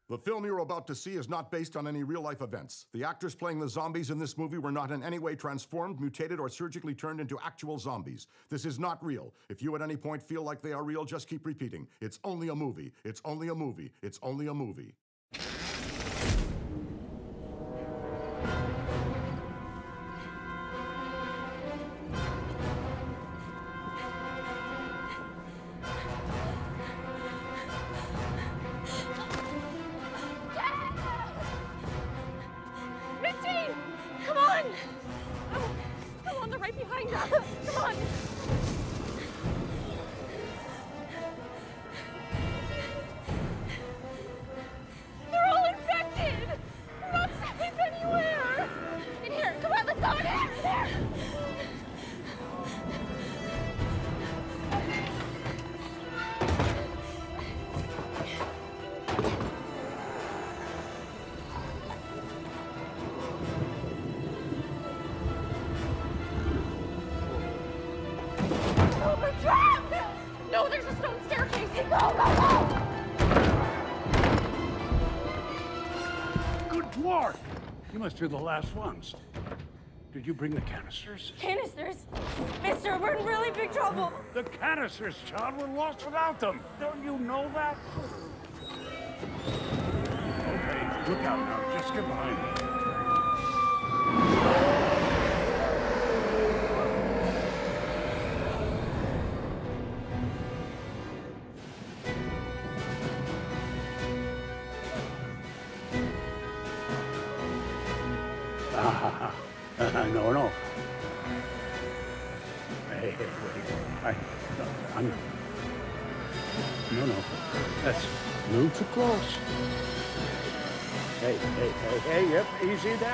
The film you're about to see is not based on any real-life events. The actors playing the zombies in this movie were not in any way transformed, mutated, or surgically turned into actual zombies. This is not real. If you at any point feel like they are real, just keep repeating. It's only a movie. It's only a movie. It's only a movie. No, there's a stone staircase! Go, go, go! Good work! You must be the last ones. Did you bring the canisters? Canisters? Mister, we're in really big trouble! The canisters, child! We're lost without them! Don't you know that? Okay, look out now. Just get behind me. No. Hey, wait. No. That's a little too close. Hey, yep, easy there.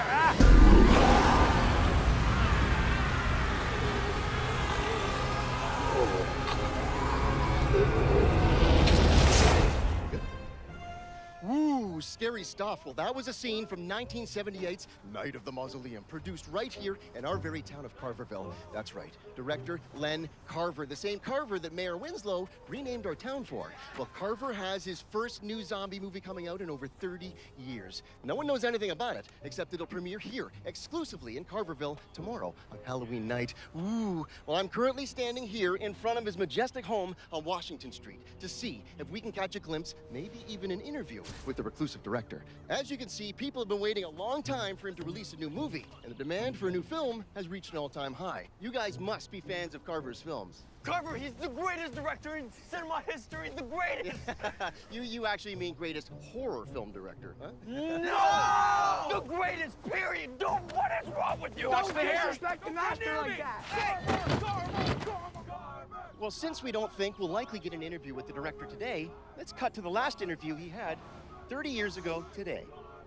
Ooh, scary stuff. Well, that was a scene from 1978's Night of the Mausoleum, produced right here in our very town of Carverville. That's right. Director Len Carver, the same Carver that Mayor Winslow renamed our town for. Well, Carver has his first new zombie movie coming out in over 30 years. No one knows anything about it, except it'll premiere here, exclusively in Carverville, tomorrow on Halloween night. Ooh, well, I'm currently standing here in front of his majestic home on Washington Street to see if we can catch a glimpse, maybe even an interview with the reclusive director. As you can see, people have been waiting a long time for him to release a new movie, and the demand for a new film has reached an all-time high. You guys must be fans of Carver's films. Carver, he's the greatest director in cinema history, the greatest! You actually mean greatest horror film director, huh? No! The greatest, period! What is wrong with you? Don't disrespect the master like that! Carver! Well, since we don't think we'll likely get an interview with the director today, let's cut to the last interview he had 30 years ago today.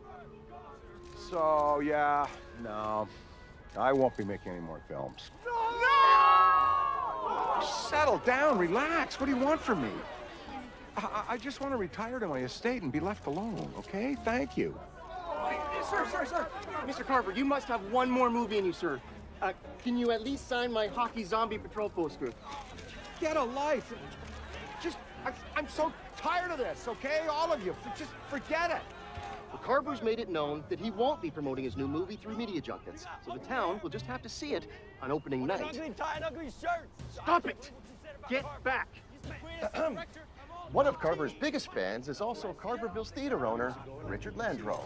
So, yeah, no, I won't be making any more films. No! Settle down, relax. What do you want from me? I just want to retire to my estate and be left alone, okay? Thank you. Sir. Mr. Carver, you must have one more movie in you, sir. Can you at least sign my Hockey Zombie Patrol poster? Get a life. I'm so tired of this, okay? All of you, just forget it. Well, Carver's made it known that he won't be promoting his new movie through media junkets, so the town will just have to see it on opening night. Ugly tie and ugly shirts! Stop it! Get back! One of Carver's biggest fans is also Carverville's theater owner, Richard Landreau.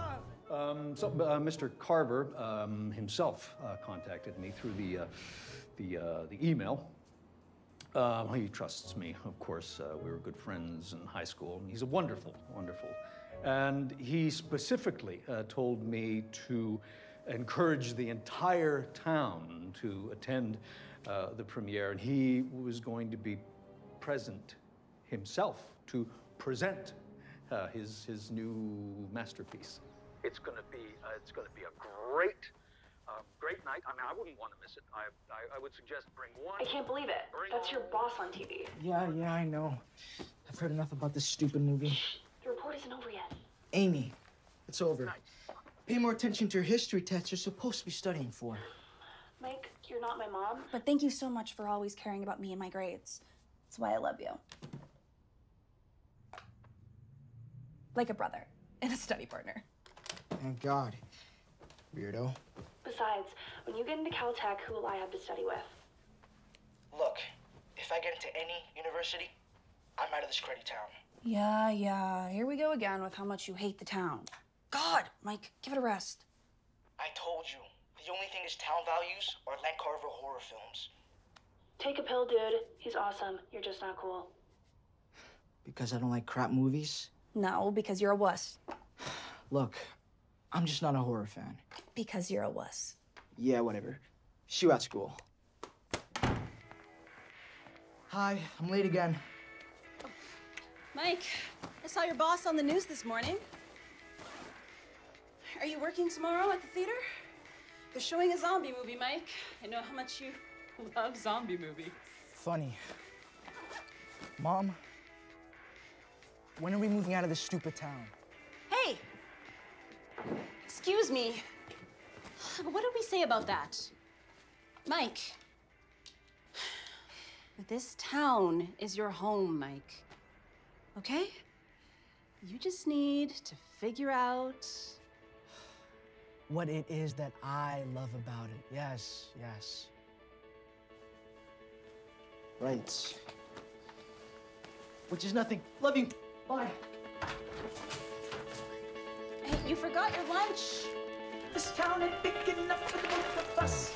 Mr. Carver himself contacted me through the email. He trusts me, of course. We were good friends in high school, and he's a wonderful. And he specifically told me to encourage the entire town to attend the premiere, and he was going to be present himself to present his new masterpiece. It's going to be a great night. I mean, I wouldn't want to miss it. I would suggest bring one. I can't believe it. That's your boss on TV. Yeah, I know. I've heard enough about this stupid movie. The report isn't over yet. Amy, it's over. Pay more attention to your history tests you're supposed to be studying for. Mike, you're not my mom. But thank you so much for always caring about me and my grades. That's why I love you. Like a brother and a study partner. Thank God. Weirdo. Besides, when you get into Caltech, who will I have to study with? Look, if I get into any university, I'm out of this cruddy town. Yeah. Here we go again with how much you hate the town. God, Mike, give it a rest. I told you, the only thing is town values or Len Carver horror films. Take a pill, dude. He's awesome. You're just not cool. Because I don't like crap movies? No, because you're a wuss. Look, I'm just not a horror fan. Because you're a wuss. Yeah, whatever. See you at school. Hi, I'm late again. Mike, I saw your boss on the news this morning. Are you working tomorrow at the theater? They're showing a zombie movie, Mike. I know how much you love zombie movies. Funny. Mom, when are we moving out of this stupid town? Hey! Excuse me. What did we say about that? Mike. This town is your home, Mike. Okay? You just need to figure out What it is that I love about it. Yes. Right. Which is nothing. Love you. Bye. Hey, you forgot your lunch. This town ain't big enough for the both of us.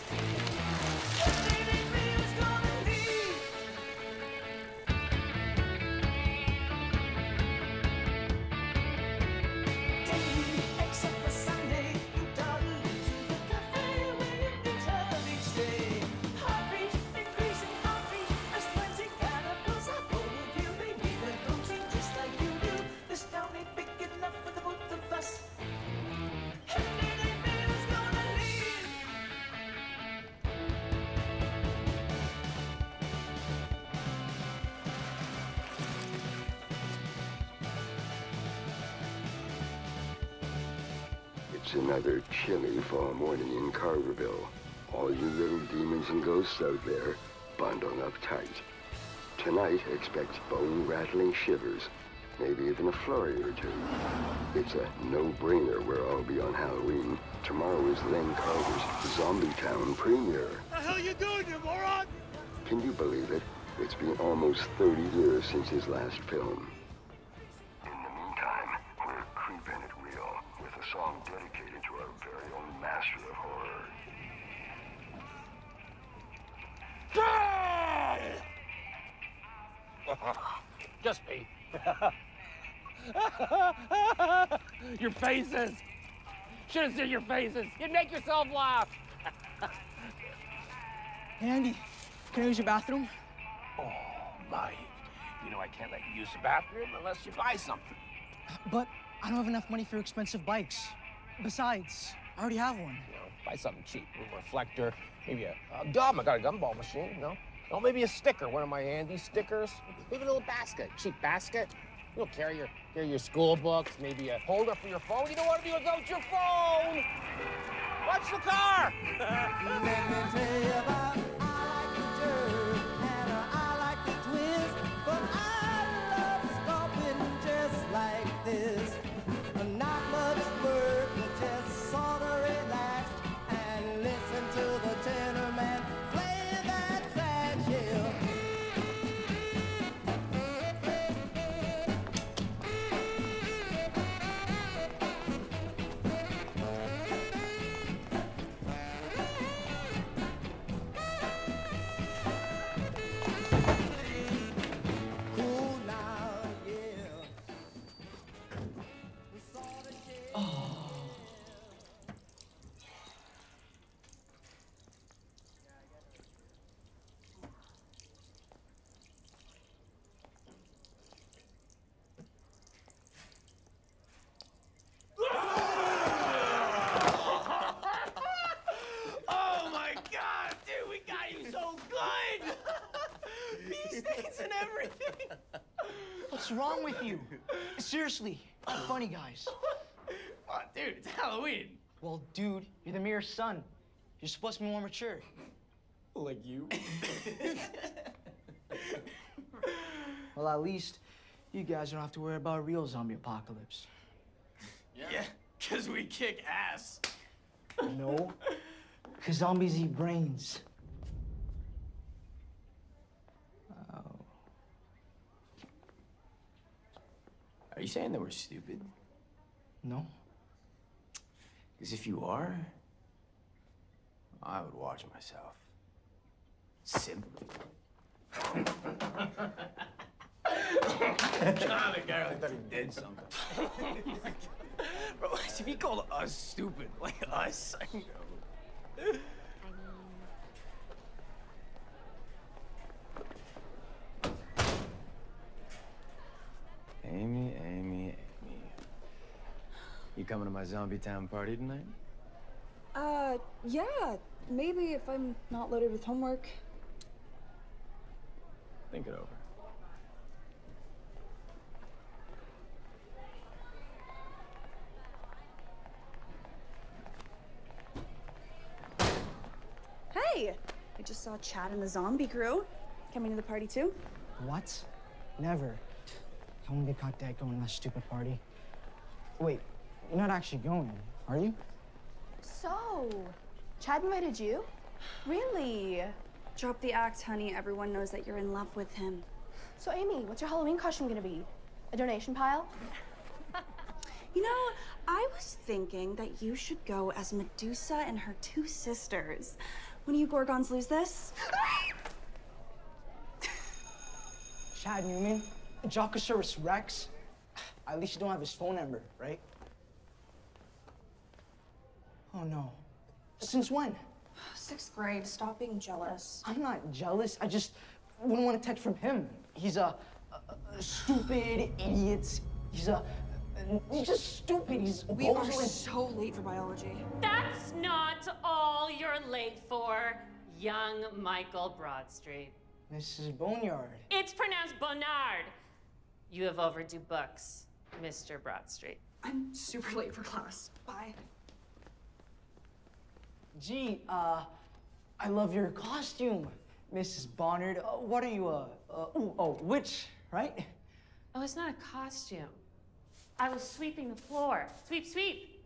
It's another chilly fall morning in Carverville. All you little demons and ghosts out there, bundle up tight. Tonight, expect bone-rattling shivers, maybe even a flurry or two. It's a no-brainer where I'll be on Halloween. Tomorrow is Len Carver's Zombie Town premiere. The hell you doing, you moron? Can you believe it? It's been almost 30 years since his last film. In the meantime, we're creeping it real with a song dedicated to our very own master of horror. Just me. Your faces. Should have seen your faces. You'd make yourself laugh. Hey, Andy, can I use your bathroom? Oh, Mike. You know I can't let you use the bathroom unless you buy something. But I don't have enough money for expensive bikes. Besides, I already have one. You know, buy something cheap. A reflector, maybe a gum. I got a gumball machine, you know. Oh, maybe a sticker, one of my Andy stickers. Maybe a little basket, cheap basket. You'll carry your school books, maybe a holder for your phone. You don't want to be without your phone. Watch the car. Let me tell you about I like the jerk and I like the twist, but I love stomping just like this. Not much work, just sort of relax and listen to the tenor man play that sad shell. Cool now, yeah. We saw the shade. Oh my God, dude, we got you so good. Bee stings and everything. What's wrong with you? Seriously, not funny, guys. Oh, dude, it's Halloween. Well, dude, you're the mayor's son. You're supposed to be more mature. Like you. Well, at least You guys don't have to worry about a real zombie apocalypse. Yeah, because we kick ass. No, because zombies eat brains. Oh. Are you saying that we're stupid? No. Because if you are, I would watch myself. Simply. God, the guy really thought he did something. Bro, if he called us stupid, like us, I know. Amy. You coming to my Zombie Town party tonight? Yeah, maybe if I'm not loaded with homework. Think it over. Hey, I just saw Chad and the zombie crew coming to the party too. What? Never. I won't get caught dead going to that stupid party. Wait, you're not actually going, are you? So, Chad invited you? Really? Drop the act, honey. Everyone knows that you're in love with him. So, Amy, what's your Halloween costume gonna be? A donation pile? You know, I was thinking that you should go as Medusa and her two sisters. When you Gorgons lose this? Chad Newman? Jocosaurus Rex? At least you don't have his phone number, right? Oh no. Since when? 6th grade. Stop being jealous. I'm not jealous. I just wouldn't want to text from him. He's a stupid idiot. He's just stupid. We are so late for biology. That's not all you're late for, young Michael Broadstreet. Mrs. Boneyard. It's pronounced Bonard. You have overdue books, Mr. Broadstreet. I'm super late for class. Bye. Gee, I love your costume, Mrs. Bonard. What are you, witch, right? Oh, it's not a costume. I was sweeping the floor. Sweep, sweep.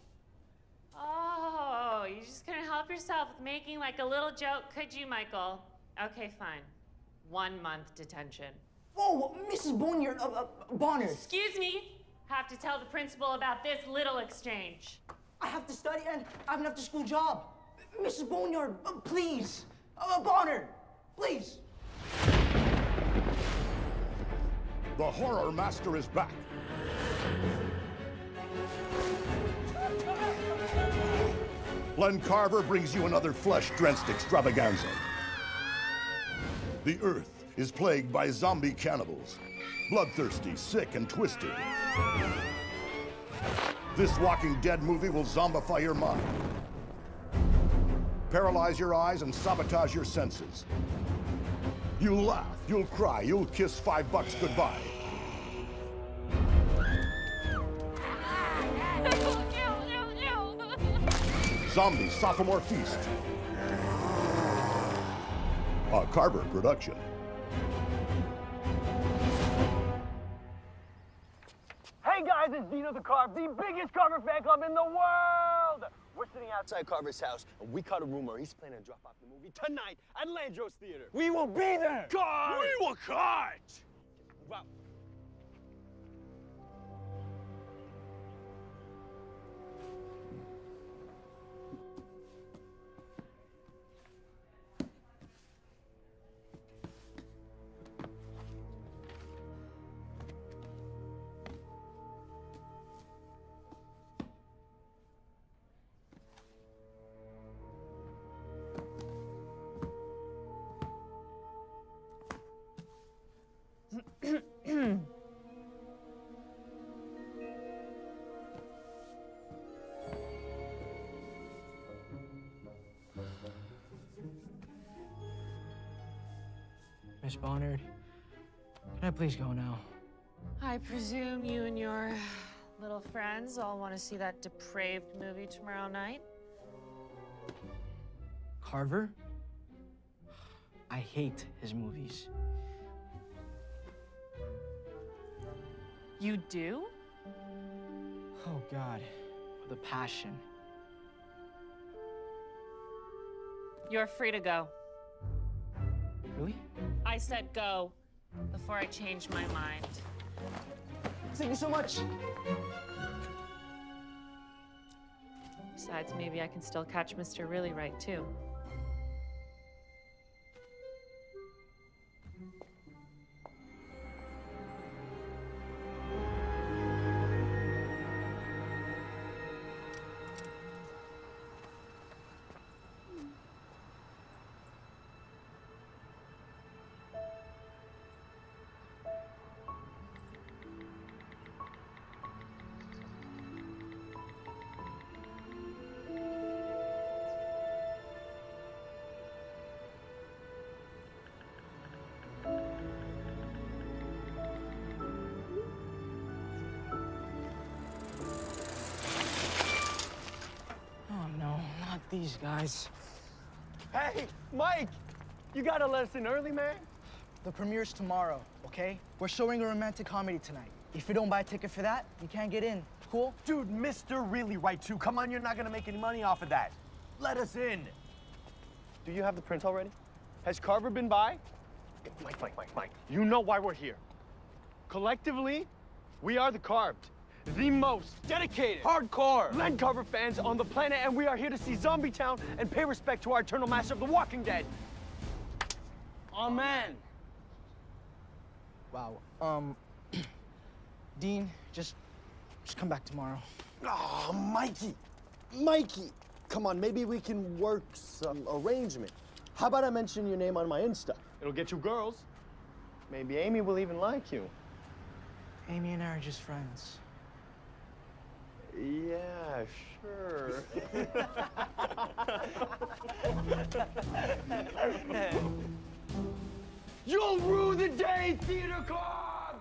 Oh, you just couldn't help yourself with making like a little joke, could you, Michael? Okay, fine. 1 month detention. Whoa, Mrs. Boneyard, Bonard. Excuse me. Have to tell the principal about this little exchange. I have to study and I have an after-school job. Mrs. Boneyard, please. Bonard, please. The horror master is back. Len Carver brings you another flesh-drenched extravaganza. The Earth is plagued by zombie cannibals, bloodthirsty, sick, and twisted. This Walking Dead movie will zombify your mind, paralyze your eyes, and sabotage your senses. You'll laugh, you'll cry, you'll kiss $5 goodbye. Zombie Sophomore Feast. A Carver production. Hey guys, it's Dino the Carve, the biggest Carver fan club in the world! We're sitting outside Carver's house, and we caught a rumor he's planning to drop off the movie tonight at Landros Theater. We will be there! Cut! We will cut! Wow. Miss Bonard, can I please go now? I presume you and your little friends all want to see that depraved movie tomorrow night? Carver? I hate his movies. You do? Oh, God. The passion. You're free to go. Really? I said go before I change my mind. Thank you so much. Besides, maybe I can still catch Mr. Really Right, too. These guys. Hey, Mike! You got a lesson early, man? The premiere's tomorrow, okay? We're showing a romantic comedy tonight. If you don't buy a ticket for that, you can't get in. Cool? Dude, Mr. Really Right, too. Come on, you're not gonna make any money off of that. Let us in. Do you have the print already? Has Carver been by? Mike. You know why we're here. Collectively, we are the Carved. The most dedicated, hardcore Len Carver fans on the planet, and we are here to see Zombie Town and pay respect to our eternal master of the Walking Dead. Amen. Wow. Dean, just come back tomorrow. Oh, Mikey. Come on, maybe we can work some arrangement. How about I mention your name on my Insta? It'll get you girls. Maybe Amy will even like you. Amy and I are just friends. Yeah, sure. You'll rue the day, Theater Cog!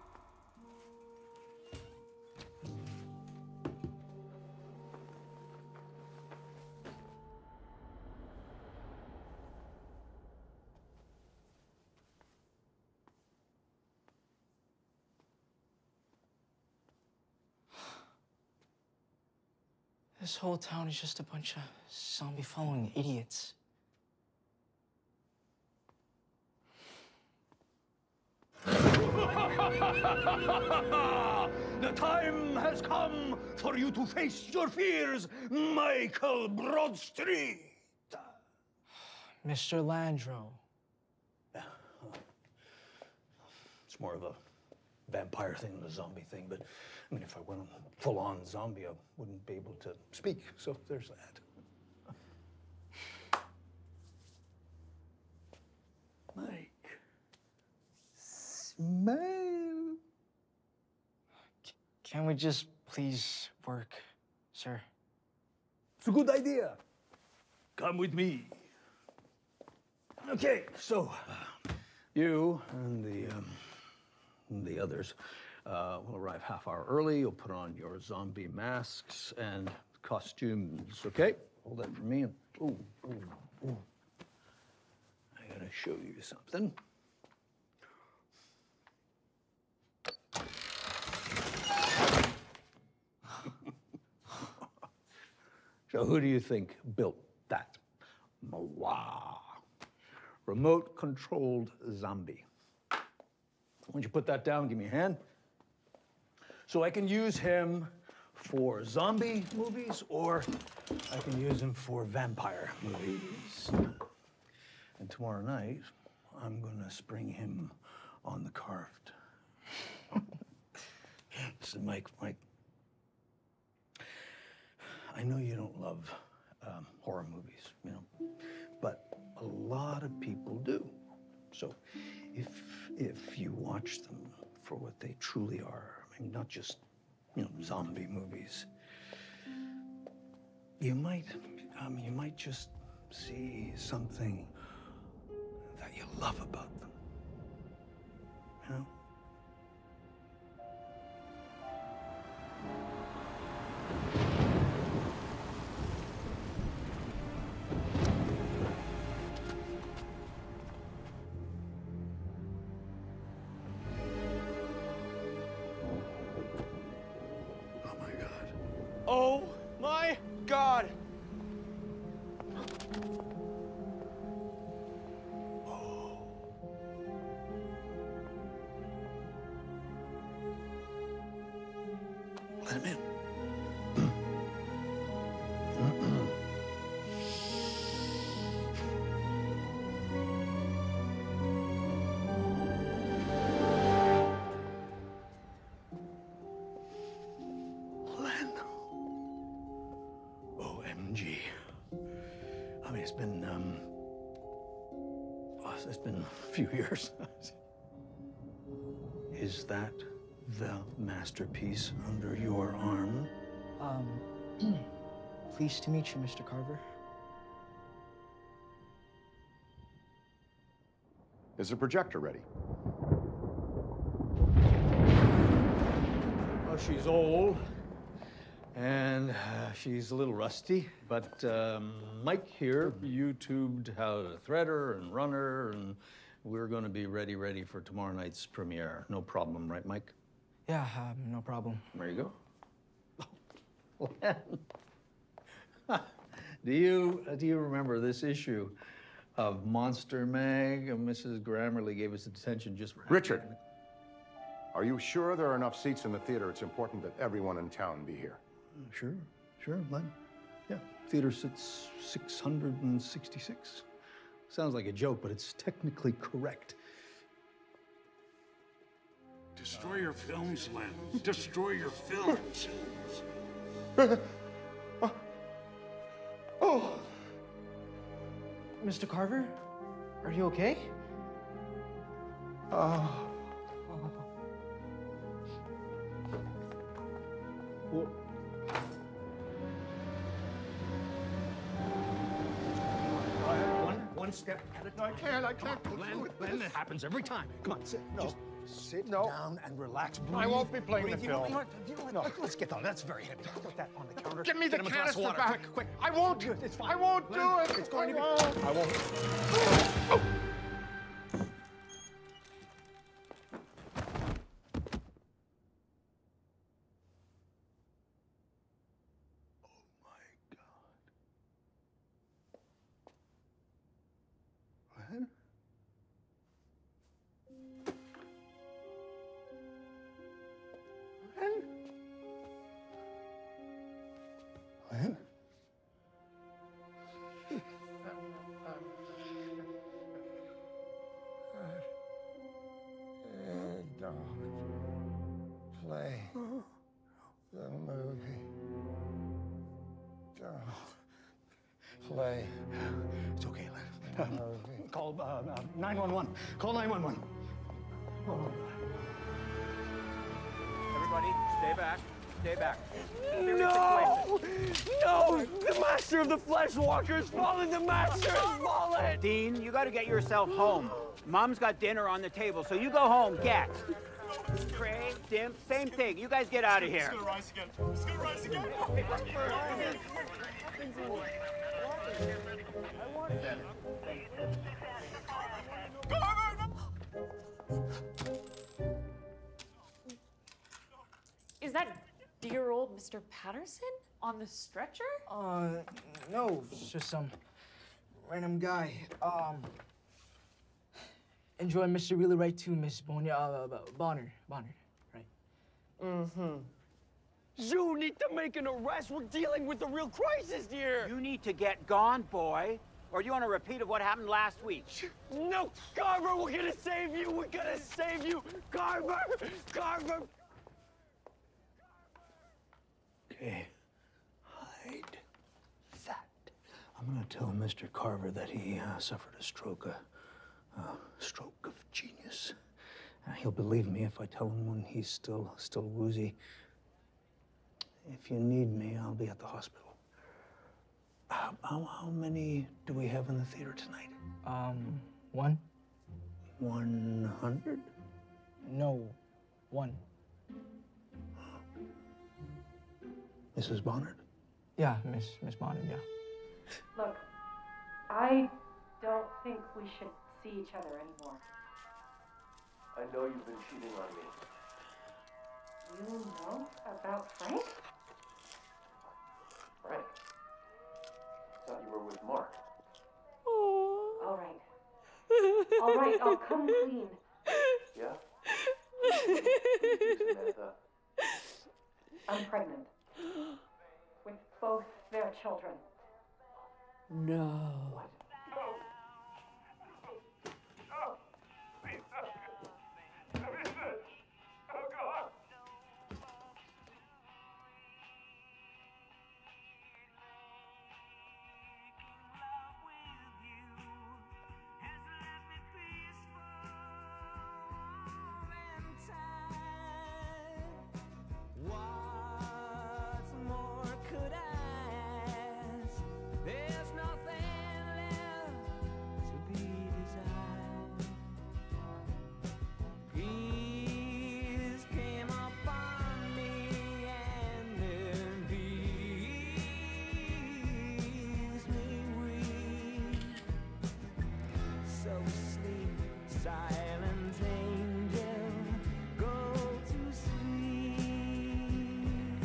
This whole town is just a bunch of zombie-following idiots. The time has come for you to face your fears, Michael Broadstreet. Mr. Landro. It's more of a vampire thing than a zombie thing, but I mean, if I went full-on zombie, I wouldn't be able to speak, so there's that. Mike, smile. Can we just please work, sir? It's a good idea. Come with me. Okay, so you and the others will arrive half hour early. You'll put on your zombie masks and costumes, okay? Hold that for me. Ooh. I gotta show you something. So who do you think built that? Mwah. Remote-controlled zombie. Why don't you put that down, give me a hand? So I can use him for zombie movies, or I can use him for vampire movies. And tomorrow night, I'm gonna spring him on the Carved. Listen, Mike, I know you don't love horror movies, you know, but a lot of people do. So if you watch them for what they truly are, I mean, not just, you know, zombie movies, you might just see something that you love about them, you know? Oh my God! Let him in. Len. OMG. I mean, it's been a few years. Is that the masterpiece under your arm? Pleased to meet you, Mr. Carver. Is the projector ready? Well, she's old, and she's a little rusty, but Mike here YouTubed how to thread her and run her, and we're going to be ready for tomorrow night's premiere. No problem, right, Mike? Yeah, no problem. There you go. Do you remember this issue of Monster Mag? Mrs. Grammarly gave us attention just for Richard, are you sure there are enough seats in the theater? It's important that everyone in town be here. Sure, Len. Yeah, theater sits 666. Sounds like a joke, but it's technically correct. Destroy your films, Len. Destroy your films. Oh! Mr. Carver, are you okay? Well, one step at a time. I can't. Len, it happens every time. Come on, sit. No. Just sit down and relax. Breathe. I won't be playing the film. You know what? Let's get down. That's very heavy. Put that on the counter. Give me the Get him a glass of canister water. back. Quick. I won't. It's fine. I won't Len, do it. It's going to be. I won't. Len? Len? Don't play the movie. Don't play. It's okay, Len. Call 911. Call 911. Everybody, stay back. Stay back. No! No! The Master of the Flesh Walker has fallen! The Master has fallen! Dean, you gotta get yourself home. Mom's got dinner on the table, so you go home, get. Craig, Dim, same thing. You guys get out of here. It's gonna rise again. It's gonna rise again. Is that dear old Mr. Patterson on the stretcher? No, it's just some random guy. Enjoy Mr. Really Right too, Miss Bonner, right? Mm-hmm. You need to make an arrest. We're dealing with a real crisis here. You need to get gone, boy. Or do you want a repeat of what happened last week? No, Carver, we're gonna save you. We're gonna save you. Carver! Carver! Okay. Hide that. I'm gonna tell Mr. Carver that he suffered a stroke of genius. He'll believe me if I tell him when he's still woozy. If you need me, I'll be at the hospital. How many do we have in the theater tonight? 1. 100? No, 1. Mrs. Bonner? Yeah, Miss Bonner, yeah. Look, I don't think we should see each other anymore. I know you've been cheating on me. You know about Frank? thought you were with Mark. All right. All right, I'll come clean. Yeah? Samantha. I'm pregnant. With both their children. No. What more could I ask? There's nothing left to be desired. Peace came upon me and then peace me weak. So sleep, silent angel, go to sleep.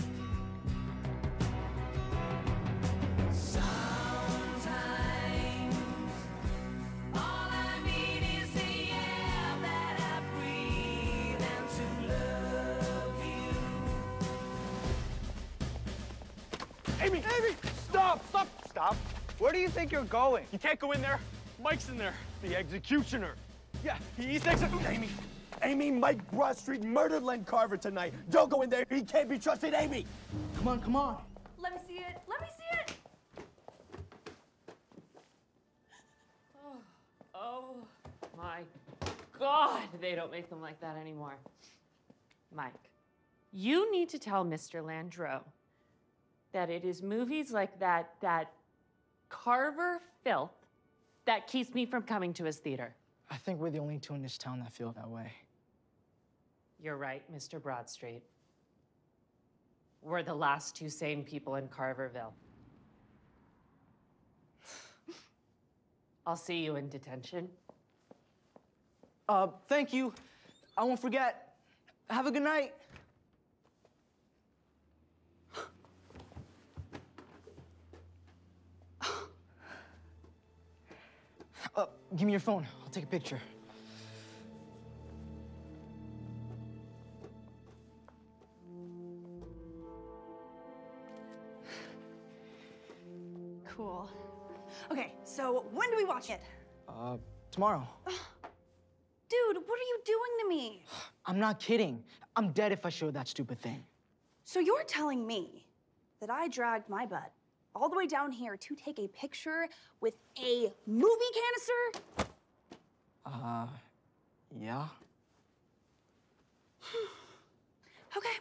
Sometimes all I need is the air that I breathe and to love you. Amy! Amy! Stop! Stop! Stop! Where do you think you're going? You can't go in there. Mike's in there. The executioner. Yeah, he's Amy! Amy, Mike Broadstreet murdered Len Carver tonight. Don't go in there. He can't be trusted, Amy! Come on, come on. Let me see it. Let me see it. Oh my God, they don't make them like that anymore. Mike, you need to tell Mr. Landreau that it is movies like that Carver filth that keeps me from coming to his theater. I think we're the only two in this town that feel that way. You're right, Mr. Broadstreet. We're the last two sane people in Carverville. I'll see you in detention. Thank you. I won't forget. Have a good night. Give me your phone. I'll take a picture. Cool. Okay, so when do we watch it? Tomorrow. Dude, what are you doing to me? I'm not kidding. I'm dead if I show that stupid thing. So you're telling me that I dragged my butt all the way down here to take a picture with a movie canister? Yeah. Okay.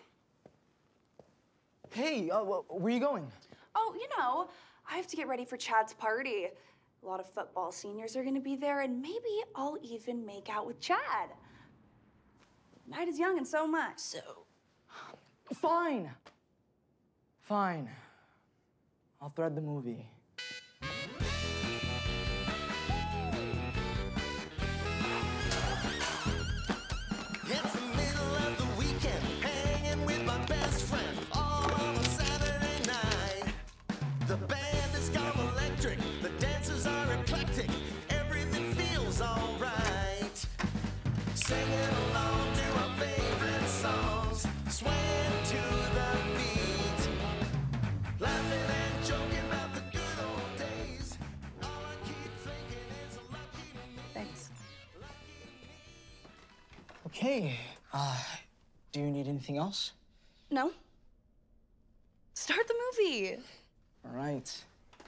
Hey, where are you going? Oh, you know, I have to get ready for Chad's party. A lot of football seniors are gonna be there, and maybe I'll even make out with Chad. Night is young and so much, so. Fine. Fine. I'll thread the movie. It's the middle of the weekend, hanging with my best friend, all on a Saturday night. The band has gone electric, the dancers are eclectic, everything feels alright. Singing along to our favorite songs, swaying to the beat, laughing and joking about the good old days. All I keep thinking is lucky me. Thanks. Okay. Do you need anything else? No. Start the movie. All right.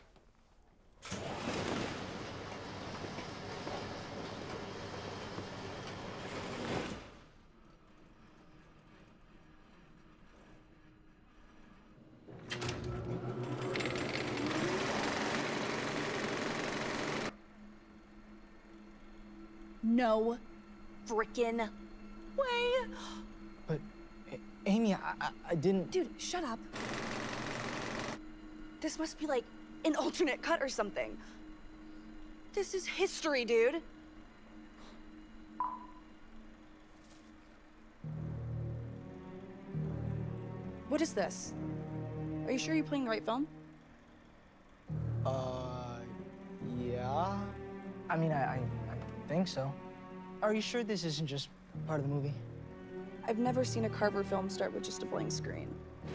No frickin' way. But, Amy, I didn't... Dude, shut up. This must be like an alternate cut or something. This is history, dude. What is this? Are you sure you're playing the right film? I mean, I think so. Are you sure this isn't just part of the movie? I've never seen a Carver film start with just a blank screen.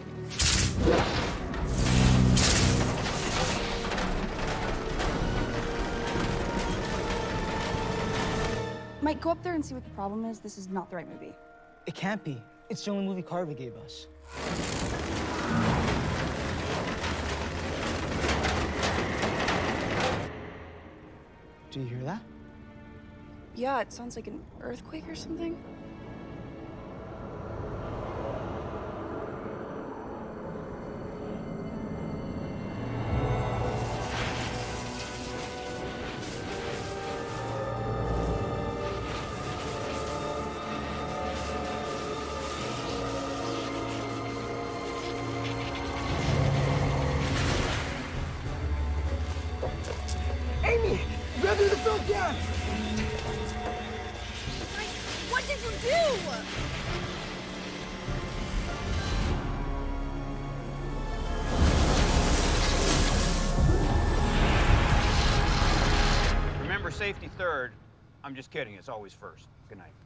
Mike, go up there and see what the problem is. This is not the right movie. It can't be. It's the only movie Carver gave us. Do you hear that? Yeah, it sounds like an earthquake or something. Amy! Grab the film down! What did you do? Remember, safety third. I'm just kidding. It's always first. Good night.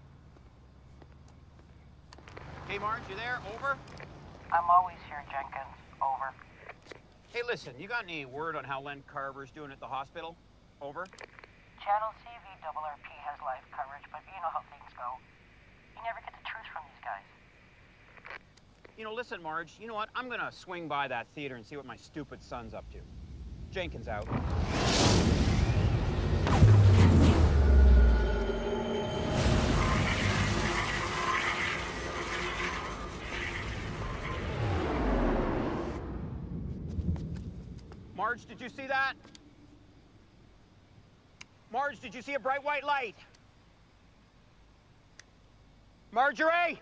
Hey, Marge, you there? Over? I'm always here, Jenkins. Over. Hey, listen, you got any word on how Len Carver's doing at the hospital? Over? Channel CVRRP has live coverage, but you know how things go. You never get the truth from these guys. You know, listen, Marge, you know what? I'm gonna swing by that theater and see what my stupid son's up to. Jenkins out. Marge, did you see that? Marge, did you see a bright white light? Marjorie! What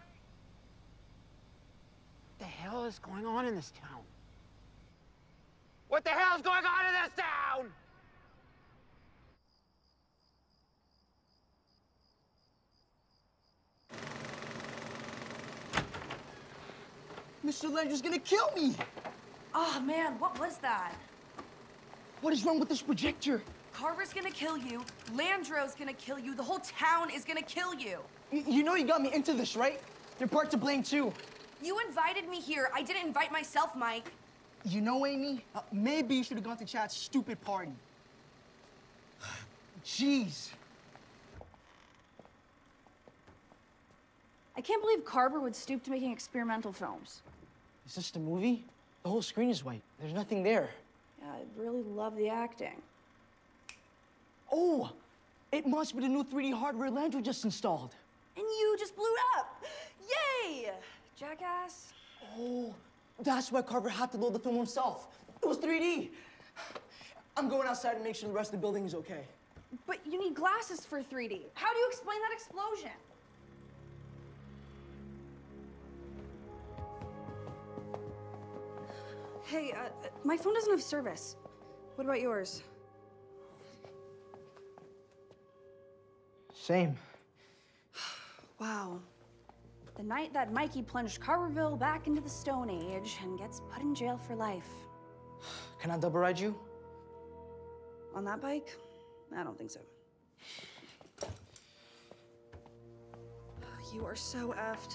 the hell is going on in this town? What the hell is going on in this town? Mr. Landry's gonna kill me! Oh man, what was that? What is wrong with this projector? Carver's gonna kill you, Landro's gonna kill you, the whole town is gonna kill you. You know you got me into this, right? You're part to blame too. You invited me here. I didn't invite myself, Mike. You know, Amy, maybe you should have gone to Chad's stupid party. Jeez. I can't believe Carver would stoop to making experimental films. Is this the movie? The whole screen is white. There's nothing there. Yeah, I really love the acting. Oh, it must be the new 3D hardware Landry just installed. And you just blew it up. Yay! Jackass. Oh, that's why Carver had to load the film himself. It was 3D. I'm going outside to make sure the rest of the building is okay. But you need glasses for 3D. How do you explain that explosion? Hey, my phone doesn't have service. What about yours? Same. Wow. The night that Mikey plunged Carverville back into the Stone Age and gets put in jail for life. Can I double ride you? On that bike? I don't think so. You are so effed.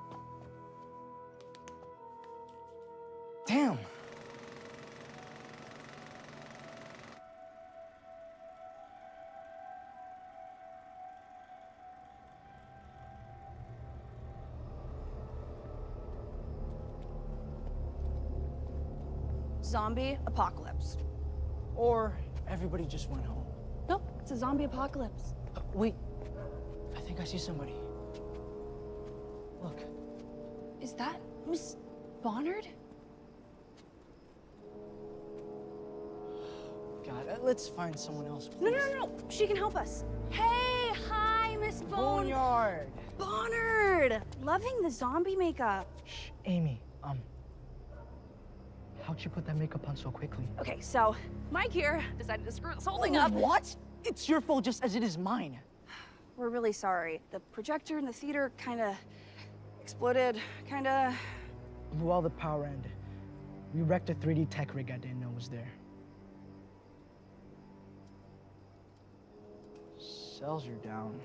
Damn. Zombie apocalypse. Or everybody just went home. Nope, it's a zombie apocalypse. Wait, I think I see somebody. Look. Is that Miss Bonnard? God, let's find someone else, please. No. She can help us. Hey, hi, Miss Boneyard. Bonnard. Loving the zombie makeup. Shh, Amy, how'd you put that makeup on so quickly? Okay, so Mike here decided to screw this whole thing up. What? It's your fault just as it is mine. We're really sorry. The projector in the theater kinda exploded, kinda. Blew all the power and we wrecked a 3D tech rig I didn't know was there. cells are down.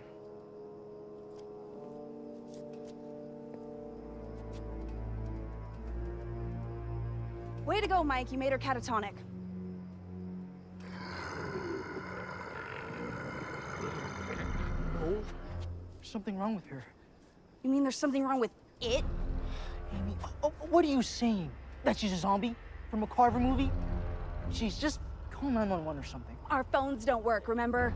Way to go, Mike. You made her catatonic. Oh, there's something wrong with her. You mean there's something wrong with it? Amy, what are you saying? That she's a zombie from a Carver movie? She's just call 911 or something. Our phones don't work, remember?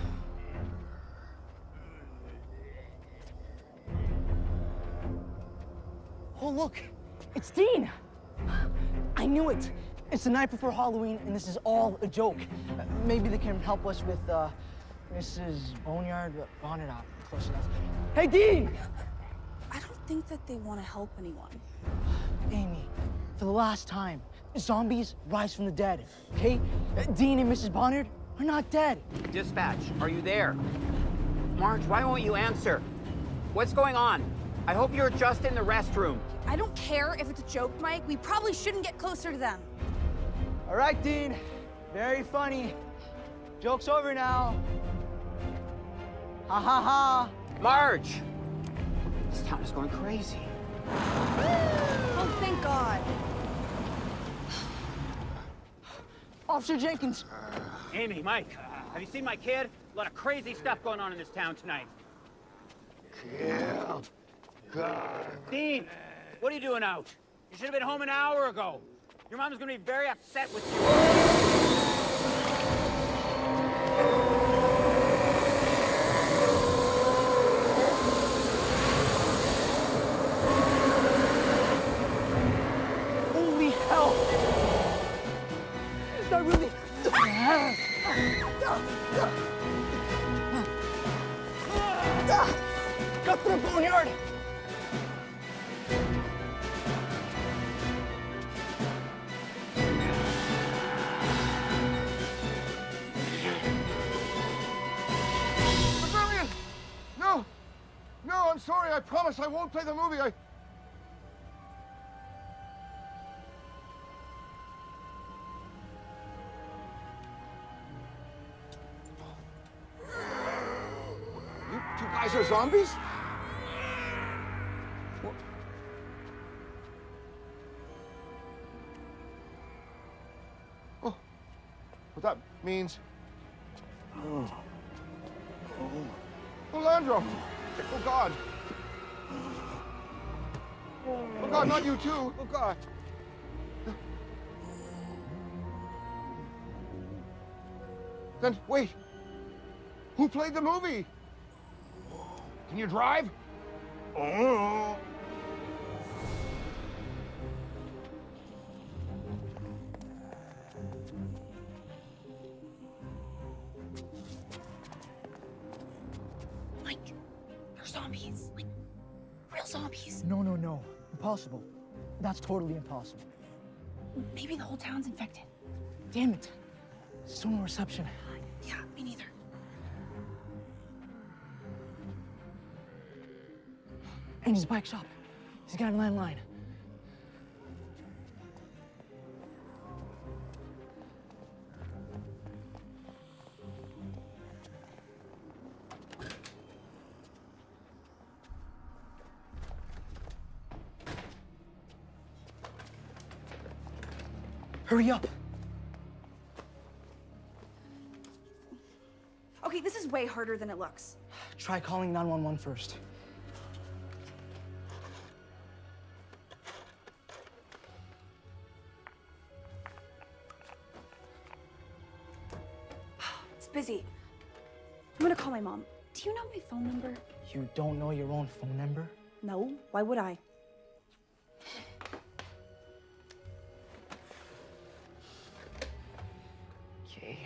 Oh, look, it's Dean. I knew it. It's the night before Halloween, and this is all a joke. Maybe they can help us with Mrs. Boneyard. Bonnet out, close enough. Hey, Dean! I don't think that they want to help anyone. Amy, for the last time, zombies rise from the dead, okay? Dean and Mrs. Bonnet are not dead. Dispatch, are you there? Marge, why won't you answer? What's going on? I hope you're just in the restroom. I don't care if it's a joke, Mike. We probably shouldn't get closer to them. All right, Dean. Very funny. Joke's over now. Ha ha ha. Marge! This town is going crazy. Oh, thank God. Officer Jenkins. Amy, Mike, have you seen my kid? A lot of crazy stuff going on in this town tonight. Kill. God. Dean, what are you doing out? You should have been home an hour ago. Your mom's gonna be very upset with you. Holy hell! That really... Got through the boneyard! Rebellion! No! No, I'm sorry. I promise I won't play the movie. You two guys are zombies? What? Oh. Well, that means... Oh, Landro! Oh, God! Oh, God, not you, too! Oh, God! Then, wait! Who played the movie? Can you drive? Oh! Mike, they're zombies. Like, real zombies. No. Impossible. That's totally impossible. Maybe the whole town's infected. Damn it. Still no reception. Yeah, me neither. And his bike shop. He's got a landline. Hurry up. Okay, this is way harder than it looks. Try calling 911 first. It's busy. I'm gonna call my mom. Do you know my phone number? You don't know your own phone number? No, why would I? Okay.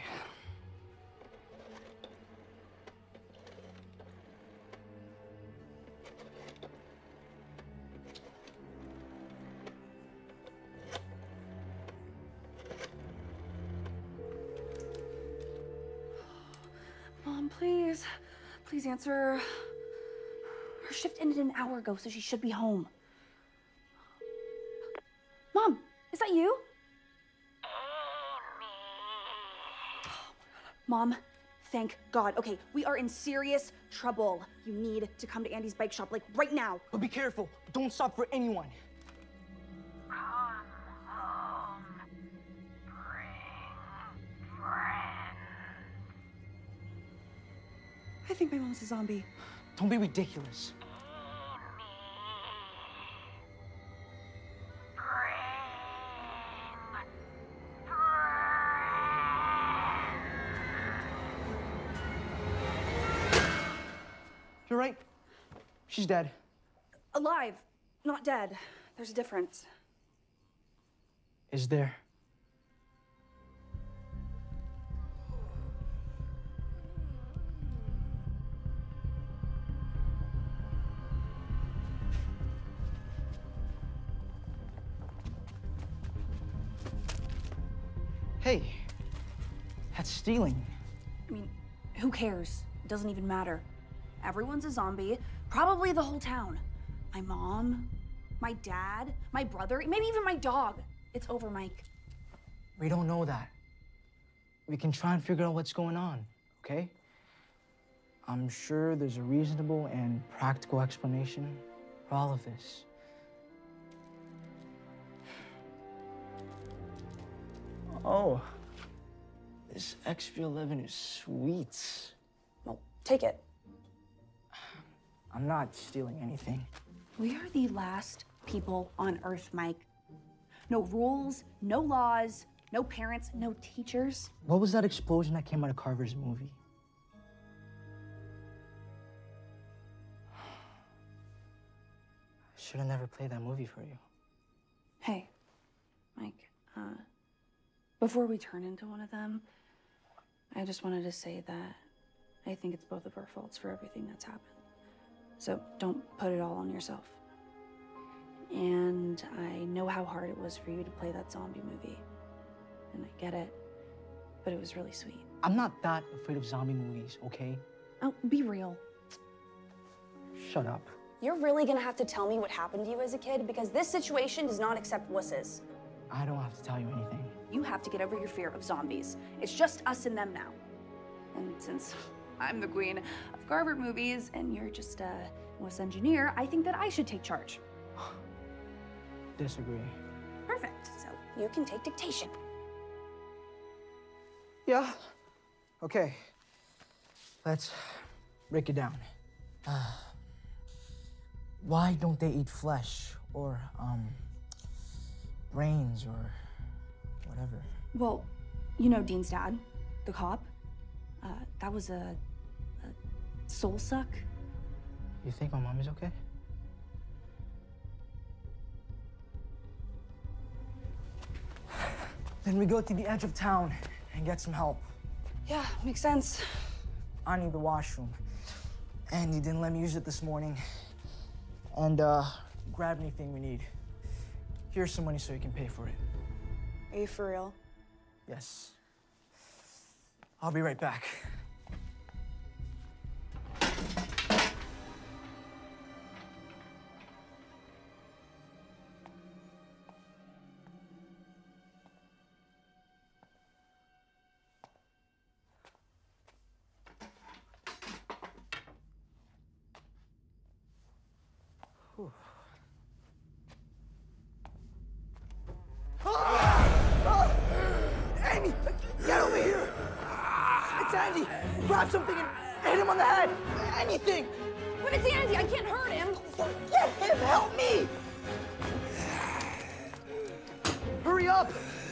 Mom, please. Please answer. Her shift ended an hour ago, so she should be home. Mom, is that you? Mom, Thank God. Okay, we are in serious trouble. You need to come to Andy's bike shop, like, right now. But be careful. Don't stop for anyone. I think my mom's a zombie. Don't be ridiculous. You're right. She's dead. Alive, not dead. There's a difference. Is there? Hey, that's stealing. I mean, who cares? It doesn't even matter. Everyone's a zombie, probably the whole town. My mom, my dad, my brother, maybe even my dog. It's over, Mike. We don't know that. We can try and figure out what's going on, okay? I'm sure there's a reasonable and practical explanation for all of this. Oh, this XV11 is sweet. Well, take it. I'm not stealing anything. We are the last people on Earth, Mike. No rules, no laws, no parents, no teachers. What was that explosion that came out of Carver's movie? I should have never played that movie for you. Hey, Mike, before we turn into one of them, I just wanted to say that I think it's both of our faults for everything that's happened. So don't put it all on yourself. And I know how hard it was for you to play that zombie movie. And I get it, but it was really sweet. I'm not that afraid of zombie movies, okay? Oh, be real. Shut up. You're really gonna have to tell me what happened to you as a kid, because this situation does not accept wusses. I don't have to tell you anything. You have to get over your fear of zombies. It's just us and them now. And since I'm the queen of Carver movies and you're just a Wuss engineer, I think that I should take charge. Disagree. Perfect. So you can take dictation. Yeah. Okay. Let's break it down. Why don't they eat flesh or brains or whatever? Well, you know Dean's dad, the cop. That was a soul suck. You think my mom is okay? Then we go to the edge of town and get some help. Yeah, makes sense. I need the washroom. Andy didn't let me use it this morning. And grab anything we need. Here's some money so you can pay for it. Are you for real? Yes. I'll be right back. Andy, get over here! It's Andy! Grab something and hit him on the head! Anything! But it's Andy, I can't hurt him! Get him! Help me! Hurry up!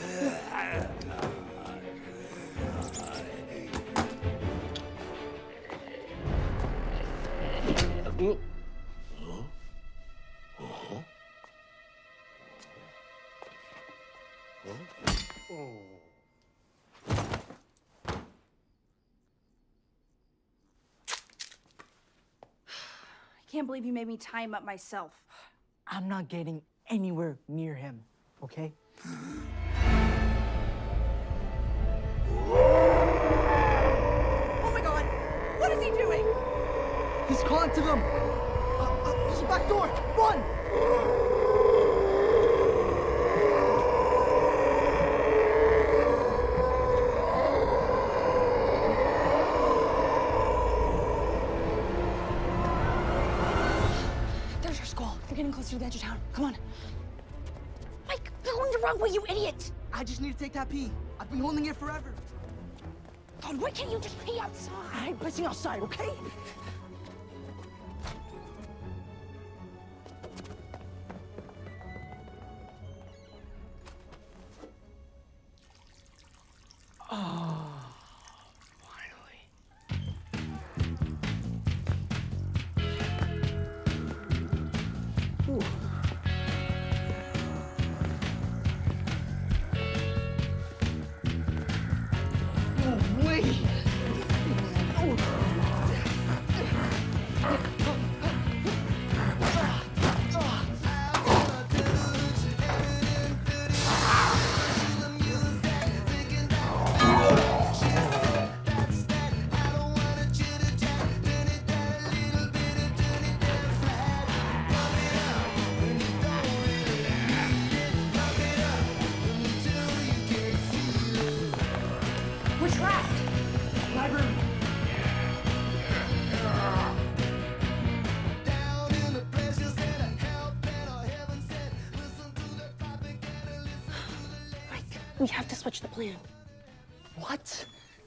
I can't believe you made me tie him up myself. I'm not getting anywhere near him, okay? Oh my God! What is he doing? He's calling to them! There's a back door! Run! We're getting closer to the edge of town. Come on. Mike, you're going the wrong way, you idiot! I just need to take that pee. I've been holding it forever. God, why can't you just pee outside? I ain't pissing outside, okay? Oh, finally. Ooh. We're trapped! My room. We have to switch the plan. What?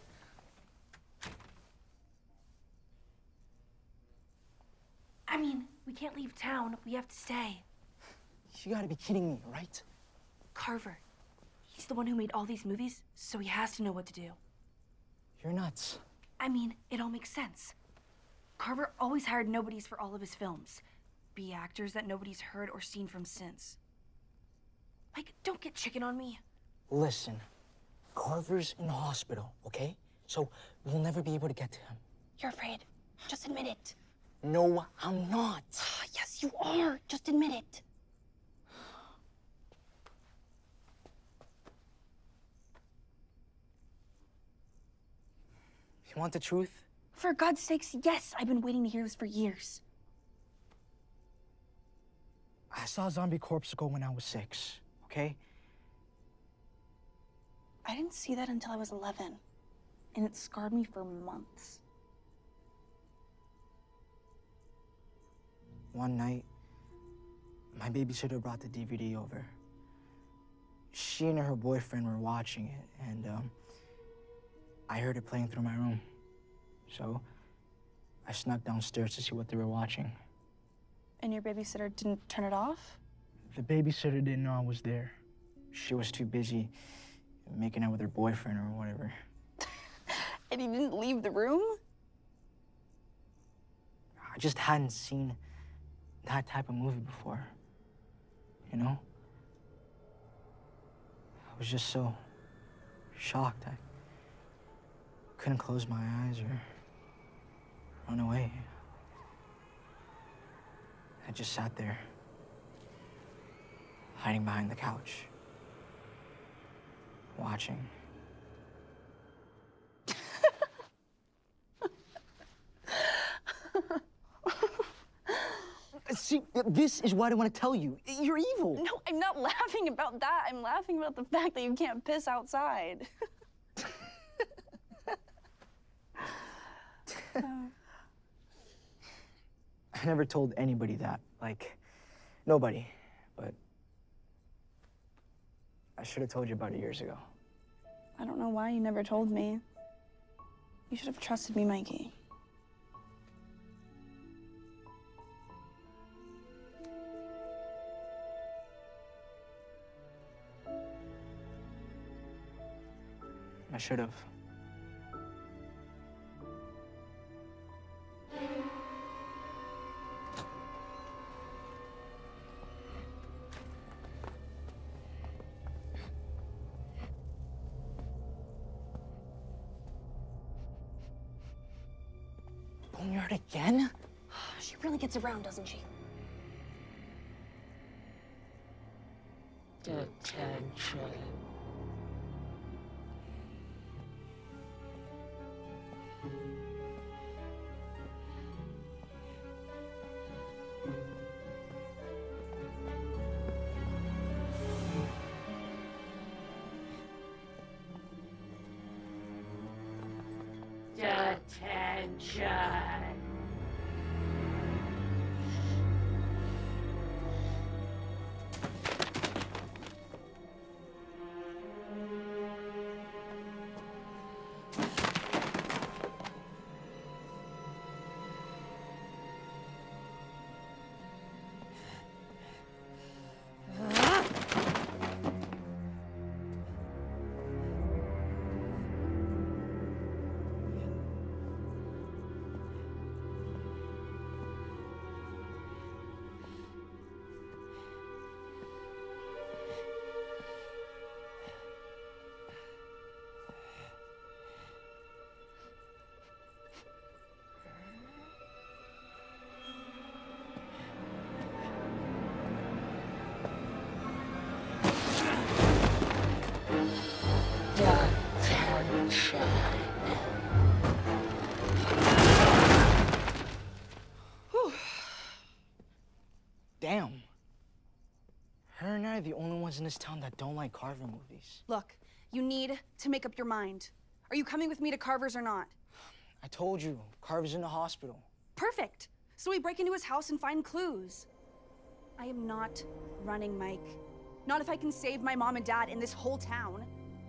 I mean, we can't leave town. We have to stay. You gotta be kidding me, right? Carver. He's the one who made all these movies, so he has to know what to do. You're nuts. I mean, it all makes sense. Carver always hired nobodies for all of his films. B actors that nobody's heard or seen from since. Mike, don't get chicken on me. Listen, Carver's in the hospital, okay? So we'll never be able to get to him. You're afraid. Just admit it. No, I'm not. Yes, you are. Just admit it. You want the truth? For God's sakes, yes. I've been waiting to hear this for years. I saw Zombie Corpsicle when I was 6, okay? I didn't see that until I was 11, and it scarred me for months. One night, my babysitter brought the DVD over. She and her boyfriend were watching it, and I heard it playing through my room. So I snuck downstairs to see what they were watching. And your babysitter didn't turn it off? The babysitter didn't know I was there. She was too busy making out with her boyfriend or whatever. And he didn't leave the room? I just hadn't seen that type of movie before, you know? I was just so shocked. I couldn't close my eyes or run away. I just sat there, hiding behind the couch, watching. See, this is what I want to tell you. You're evil. No, I'm not laughing about that. I'm laughing about the fact that you can't piss outside. I never told anybody that. Like, nobody. But I should have told you about it years ago. I don't know why you never told me. You should have trusted me, Mikey. I should have. Boneyard again? She really gets around, doesn't she? Detention. Detention. Damn. Her and I are the only ones in this town that don't like Carver movies. Look, you need to make up your mind. Are you coming with me to Carver's or not? I told you, Carver's in the hospital. Perfect. So we break into his house and find clues. I am not running, Mike. Not if I can save my mom and dad in this whole town.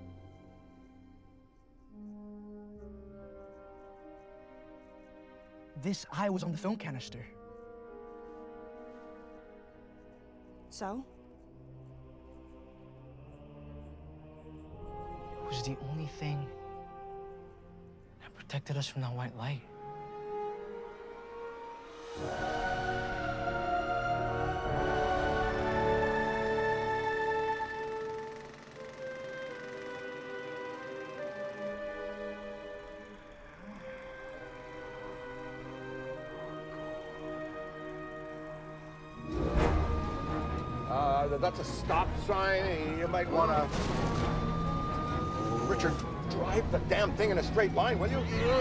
This eye was on the film canister. So? It was the only thing that protected us from that white light. That's a stop sign. You might want to... Richard, drive the damn thing in a straight line, will you?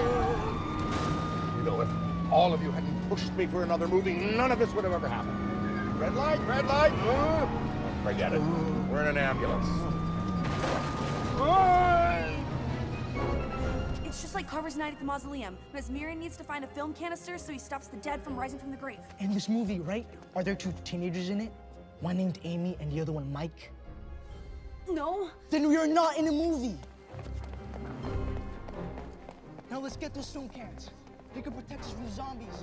You know, if all of you hadn't pushed me for another movie, none of this would have ever happened. Red light, red light. Forget it. We're in an ambulance. It's just like Carver's night at the mausoleum. Mesmerian needs to find a film canister so he stops the dead from rising from the grave. In this movie, right? Are there two teenagers in it? One named Amy and the other one Mike? No. Then we are not in a movie. Now let's get those film cans. They can protect us from the zombies.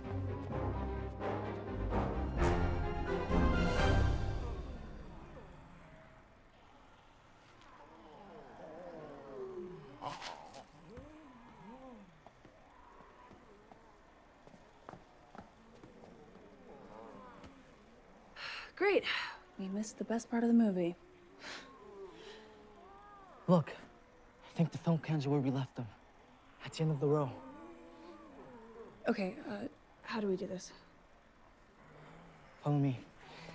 Great. We missed the best part of the movie. Look, I think the film cans are where we left them. At the end of the row. Okay, how do we do this? Follow me.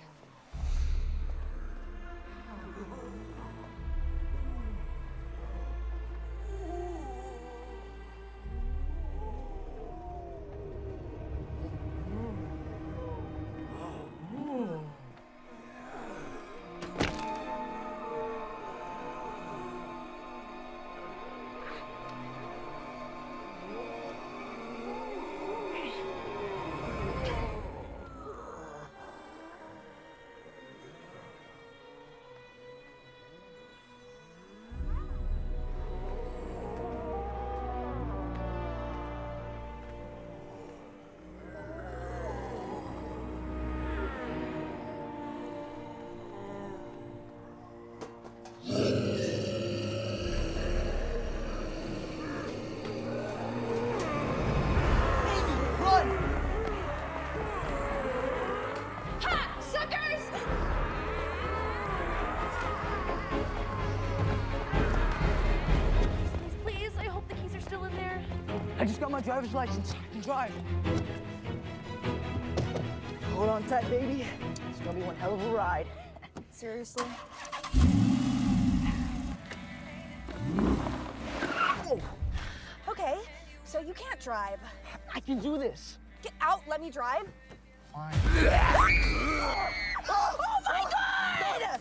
I just got my driver's license. I can drive. Hold on tight, baby. It's gonna be one hell of a ride. Seriously? Oh. Okay, so you can't drive. I can do this. Get out, let me drive. Fine. Oh my God!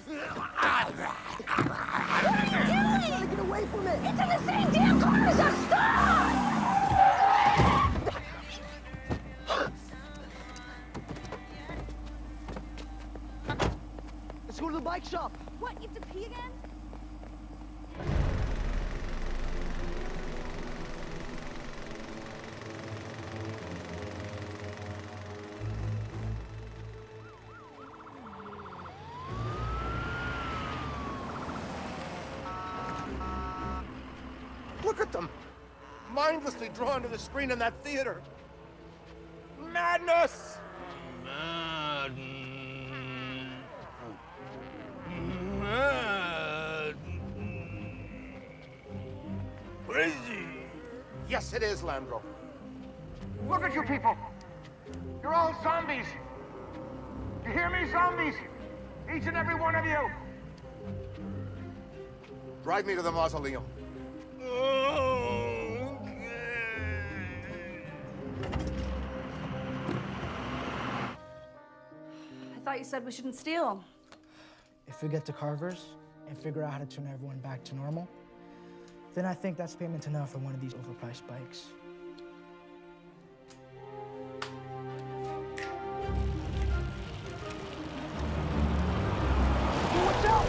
What are you doing? Trying to get away from it. It's in the same damn car as us. Stop! Let's go to the bike shop. What, you have to pee again? Look at them! Mindlessly drawn to the screen in that theater. Madness! Crazy! Yes, it is, Landro. Look at you people! You're all zombies! You hear me, zombies? Each and every one of you! Drive me to the mausoleum. thought you said we shouldn't steal. If we get to Carver's and figure out how to turn everyone back to normal, then I think that's payment enough for one of these overpriced bikes. Watch out!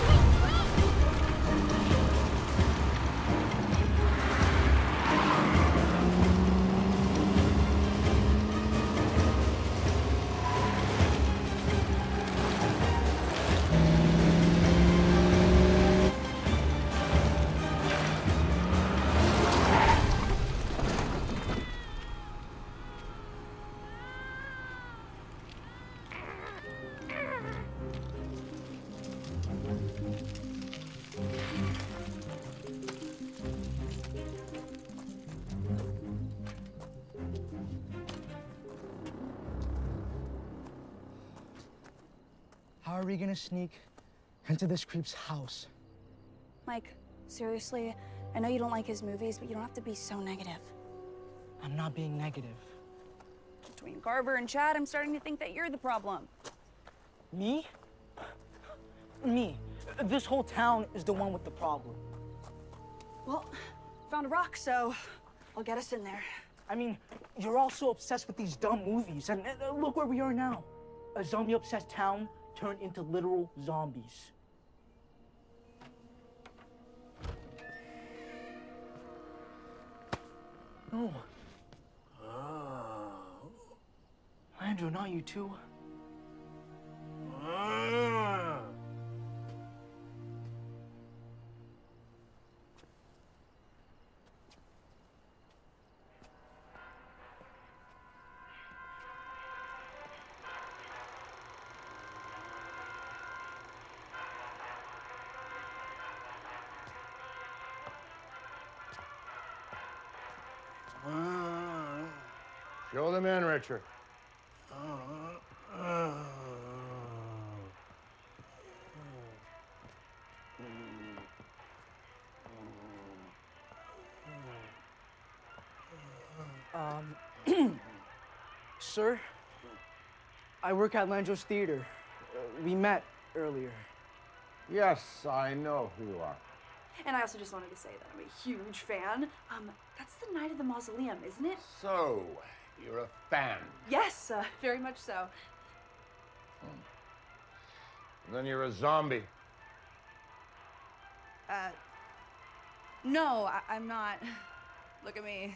How are we gonna sneak into this creep's house? Mike, seriously, I know you don't like his movies, but you don't have to be so negative. I'm not being negative. Between Carver and Chad, I'm starting to think that you're the problem. Me? Me. This whole town is the one with the problem. Well, found a rock, so I'll get us in there. I mean, you're all so obsessed with these dumb movies, and look where we are now. A zombie-obsessed town turned into literal zombies. No. Andrew, not you too. Show them in, Richard. Sir, I work at Landros Theater. We met earlier. Yes, I know who you are. And I also just wanted to say that I'm a huge fan. That's the Night of the Mausoleum, isn't it? So, you're a fan. Yes, very much so. And then you're a zombie. No, I'm not. Look at me.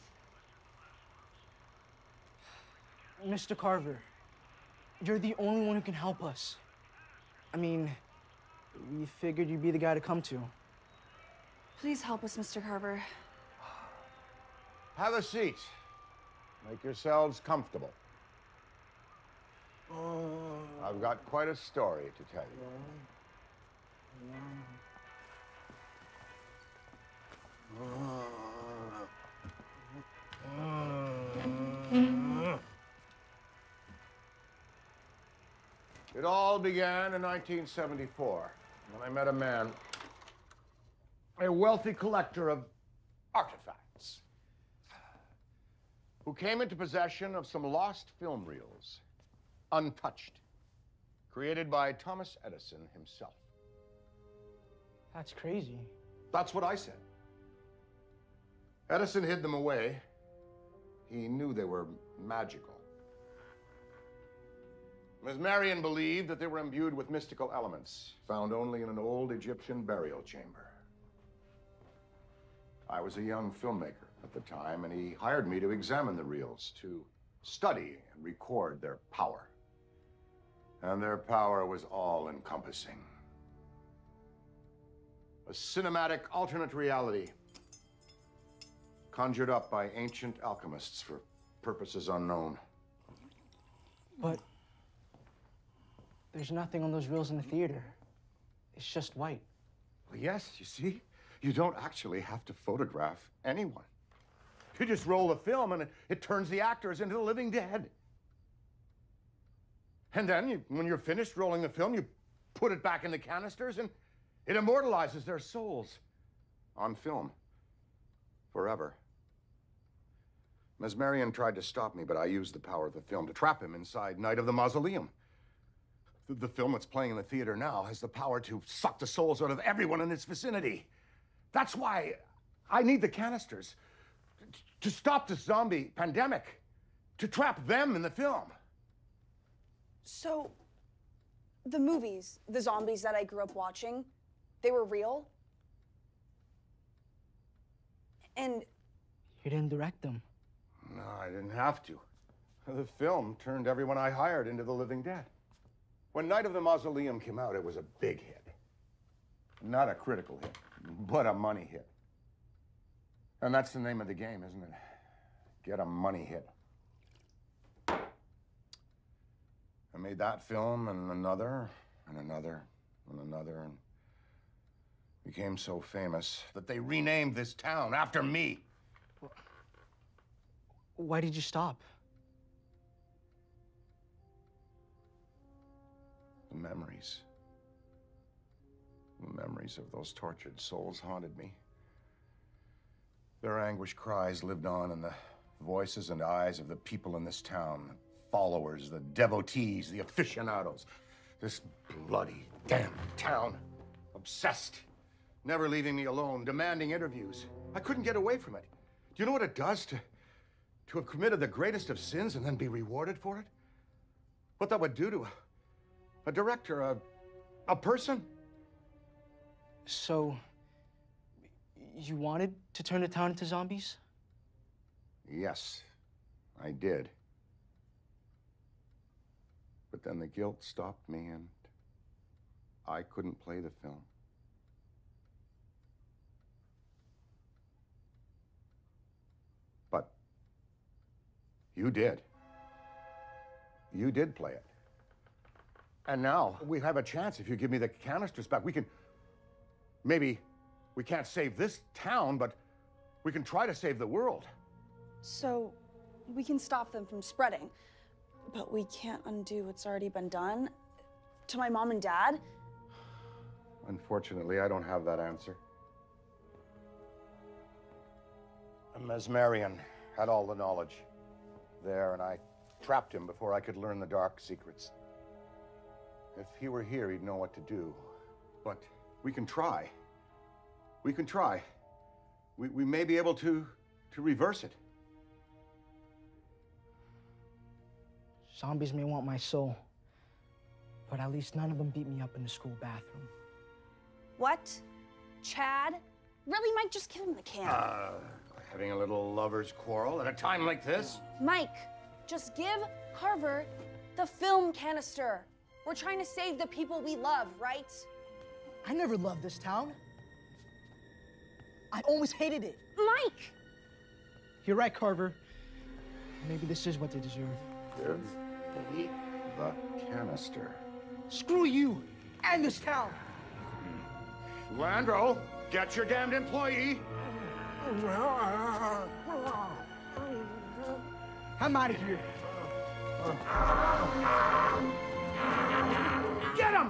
Mr. Carver, you're the only one who can help us. I mean, we figured you'd be the guy to come to. Please help us, Mr. Carver. Have a seat. Make yourselves comfortable. I've got quite a story to tell you. It all began in 1974 when I met a man, a wealthy collector of artifacts, who came into possession of some lost film reels, untouched, created by Thomas Edison himself. That's crazy. That's what I said. Edison hid them away. He knew they were magical. Ms. Marion believed that they were imbued with mystical elements, found only in an old Egyptian burial chamber. I was a young filmmaker at the time, and he hired me to examine the reels, to study and record their power. And their power was all-encompassing. A cinematic alternate reality conjured up by ancient alchemists for purposes unknown. But there's nothing on those reels in the theater. It's just white. Well, yes, you see, you don't actually have to photograph anyone. You just roll the film and it turns the actors into the living dead. And then, when you're finished rolling the film, you put it back in the canisters and it immortalizes their souls on film forever. Ms. Marion tried to stop me, but I used the power of the film to trap him inside Night of the Mausoleum, The film that's playing in the theater now has the power to suck the souls out of everyone in its vicinity. That's why I need the canisters. To stop this zombie pandemic. To trap them in the film. So, the movies, the zombies that I grew up watching, they were real? And You didn't direct them. No, I didn't have to. The film turned everyone I hired into the living dead. When Night of the Mausoleum came out, it was a big hit. Not a critical hit, but a money hit. And that's the name of the game, isn't it? Get a money hit. I made that film and another, and another, and another, and became so famous that they renamed this town after me. Why did you stop? The memories. The memories of those tortured souls haunted me. Their anguished cries lived on in the voices and eyes of the people in this town. The followers, the devotees, the aficionados. This bloody damn town. Obsessed. Never leaving me alone, demanding interviews. I couldn't get away from it. Do you know what it does to have committed the greatest of sins and then be rewarded for it? What that would do to a director, a person? So, you wanted to turn the town into zombies? Yes, I did. But then the guilt stopped me and I couldn't play the film. But you did. You did play it. And now we have a chance if you give me the canisters back. We can, maybe we can't save this town, but we can try to save the world. so we can stop them from spreading, but we can't undo what's already been done to my mom and dad. Unfortunately, I don't have that answer. Mesmerian had all the knowledge there, and I trapped him before I could learn the dark secrets. If he were here, he'd know what to do. But we can try. We can try. We may be able to reverse it. Zombies may want my soul, but at least none of them beat me up in the school bathroom. What? Chad? Really, Mike? Just give him the can. Having a little lover's quarrel at a time like this? Mike, just give Carver the film canister. We're trying to save the people we love, right? I never loved this town. I always hated it. Mike! You're right, Carver. Maybe this is what they deserve. Give me the canister. Screw you and this town. Landro, get your damned employee. I'm out of here. Get him!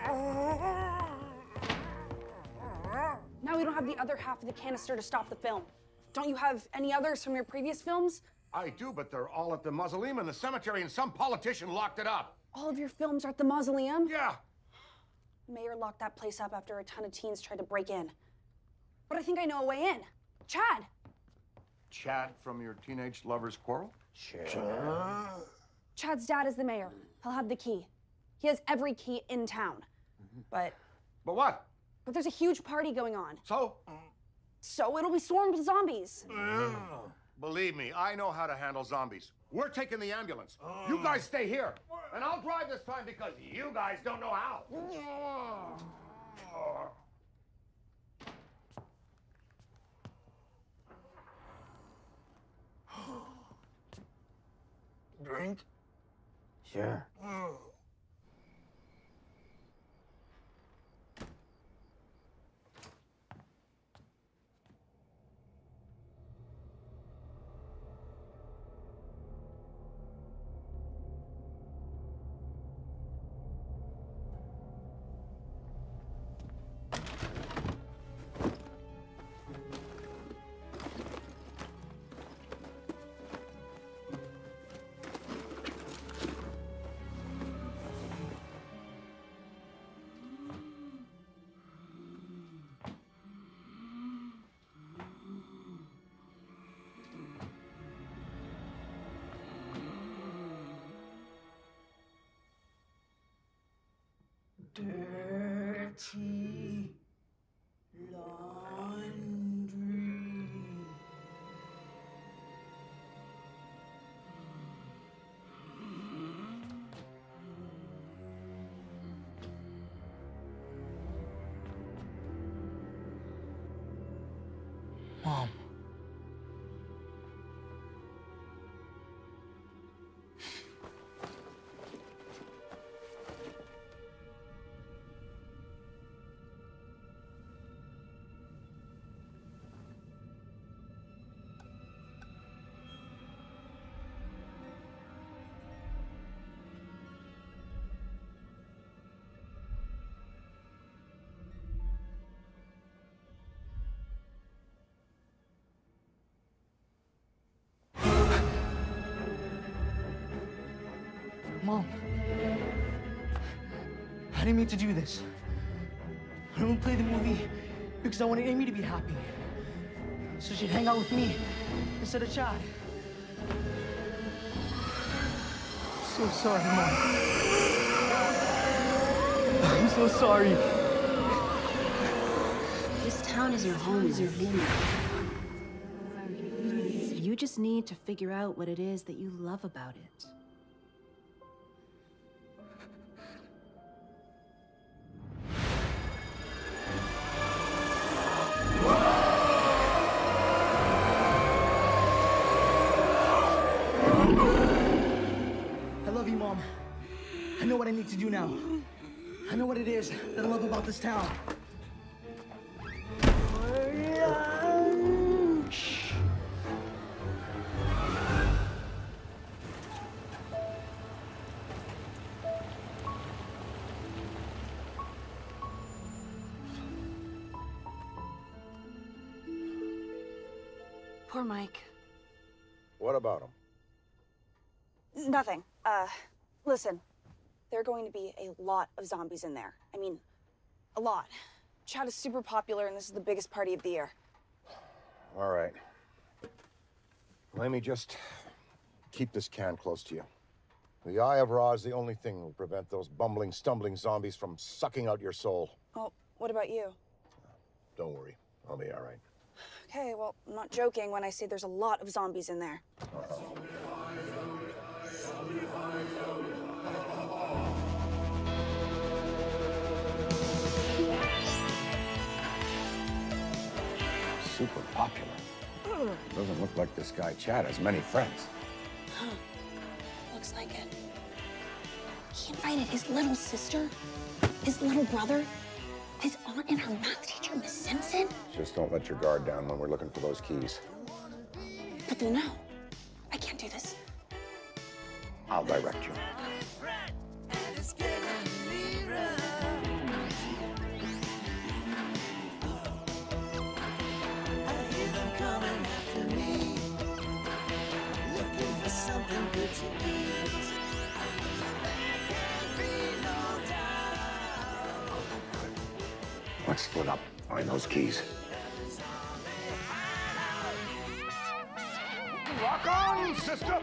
Now we don't have the other half of the canister to stop the film. Don't you have any others from your previous films? I do, but they're all at the mausoleum in the cemetery, and some politician locked it up. All of your films are at the mausoleum? Yeah. Mayor locked that place up after a ton of teens tried to break in. But I think I know a way in. Chad! Chad from your teenage lover's quarrel? Chad's dad is the mayor. He'll have the key. He has every key in town. But what? But there's a huge party going on. So? So it'll be swarmed with zombies. Believe me, I know how to handle zombies. We're taking the ambulance. You guys stay here. And I'll drive this time because you guys don't know how. Drink? Sure. Dirty laundry. Mom. Mom, I didn't mean to do this. I only played the movie because I wanted Amy to be happy, so she'd hang out with me instead of Chad. So sorry, Mom. I'm so sorry. This town is your home. You just need to figure out what it is that you love about it. I love you, Mom. I know what I need to do now. I know what it is that I love about this town. Poor Mike. What about him? Nothing. Listen, there are going to be a lot of zombies in there. I mean, a lot. Chad is super popular, and this is the biggest party of the year. All right. Let me just keep this can close to you. The Eye of Ra is the only thing that will prevent those bumbling, stumbling zombies from sucking out your soul. Well, what about you? Don't worry. I'll be all right. Okay, well, I'm not joking when I say there's a lot of zombies in there. Super popular. Doesn't look like this guy Chad has many friends. Huh. Looks like it. He invited his little sister, his little brother, his aunt and her math teacher, Miss Simpson. Just don't let your guard down when we're looking for those keys. But they'll know. I can't do this. I'll direct you. Let's split up. Find those keys. Rock on, sister!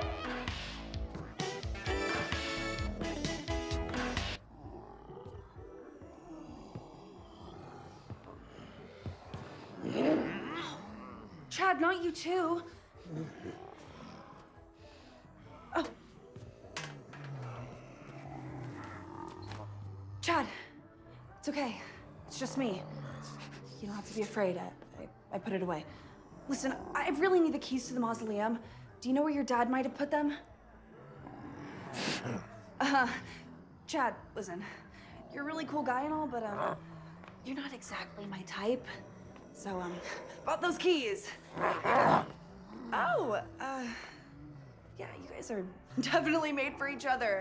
Chad, not you too. Oh. Chad, it's okay. It's just me. You don't have to be afraid. I put it away. Listen, I really need the keys to the mausoleum. Do you know where your dad might have put them? Chad, listen. You're a really cool guy and all, but you're not exactly my type. So, about those keys. Oh, yeah, you guys are definitely made for each other.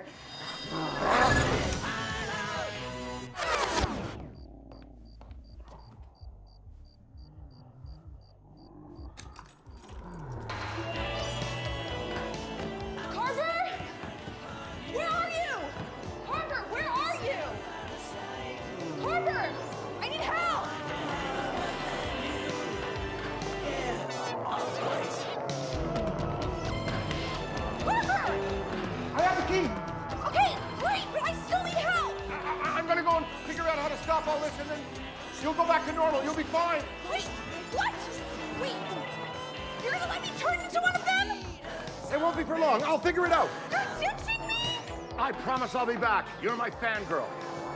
now, listen, and you'll go back to normal. You'll be fine. Wait, what? Wait, you're gonna let me turn into one of them? It won't be for long. I'll figure it out. You're ditching me? I promise I'll be back. You're my fangirl.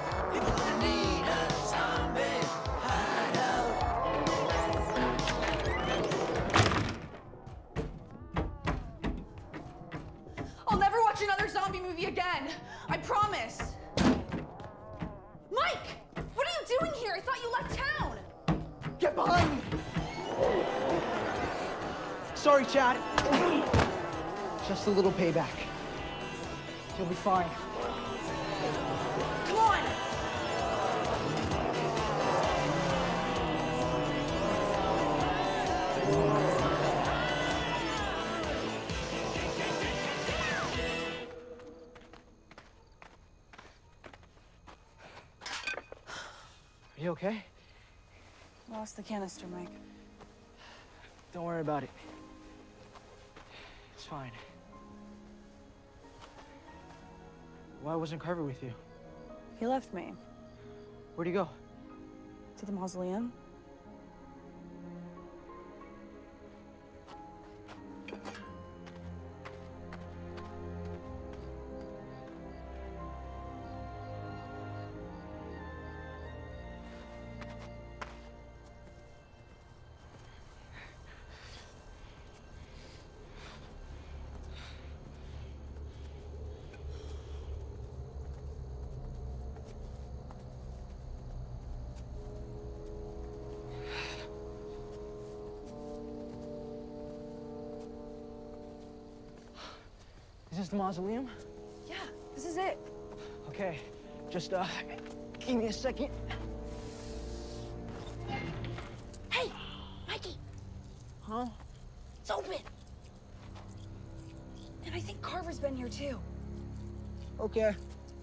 I'll never watch another zombie movie again. I promise. Mike, what are you doing here? I thought you left town. Get behind me! Sorry, Chad. Just a little payback. You'll be fine. Come on. Are you okay? Lost the canister, Mike. Don't worry about it. It's fine. Why wasn't Carver with you? He left me. Where'd he go? To the mausoleum. Is this the mausoleum? Yeah, this is it. Okay, just give me a second. Hey, Mikey. Huh? It's open. And I think Carver's been here too. Okay.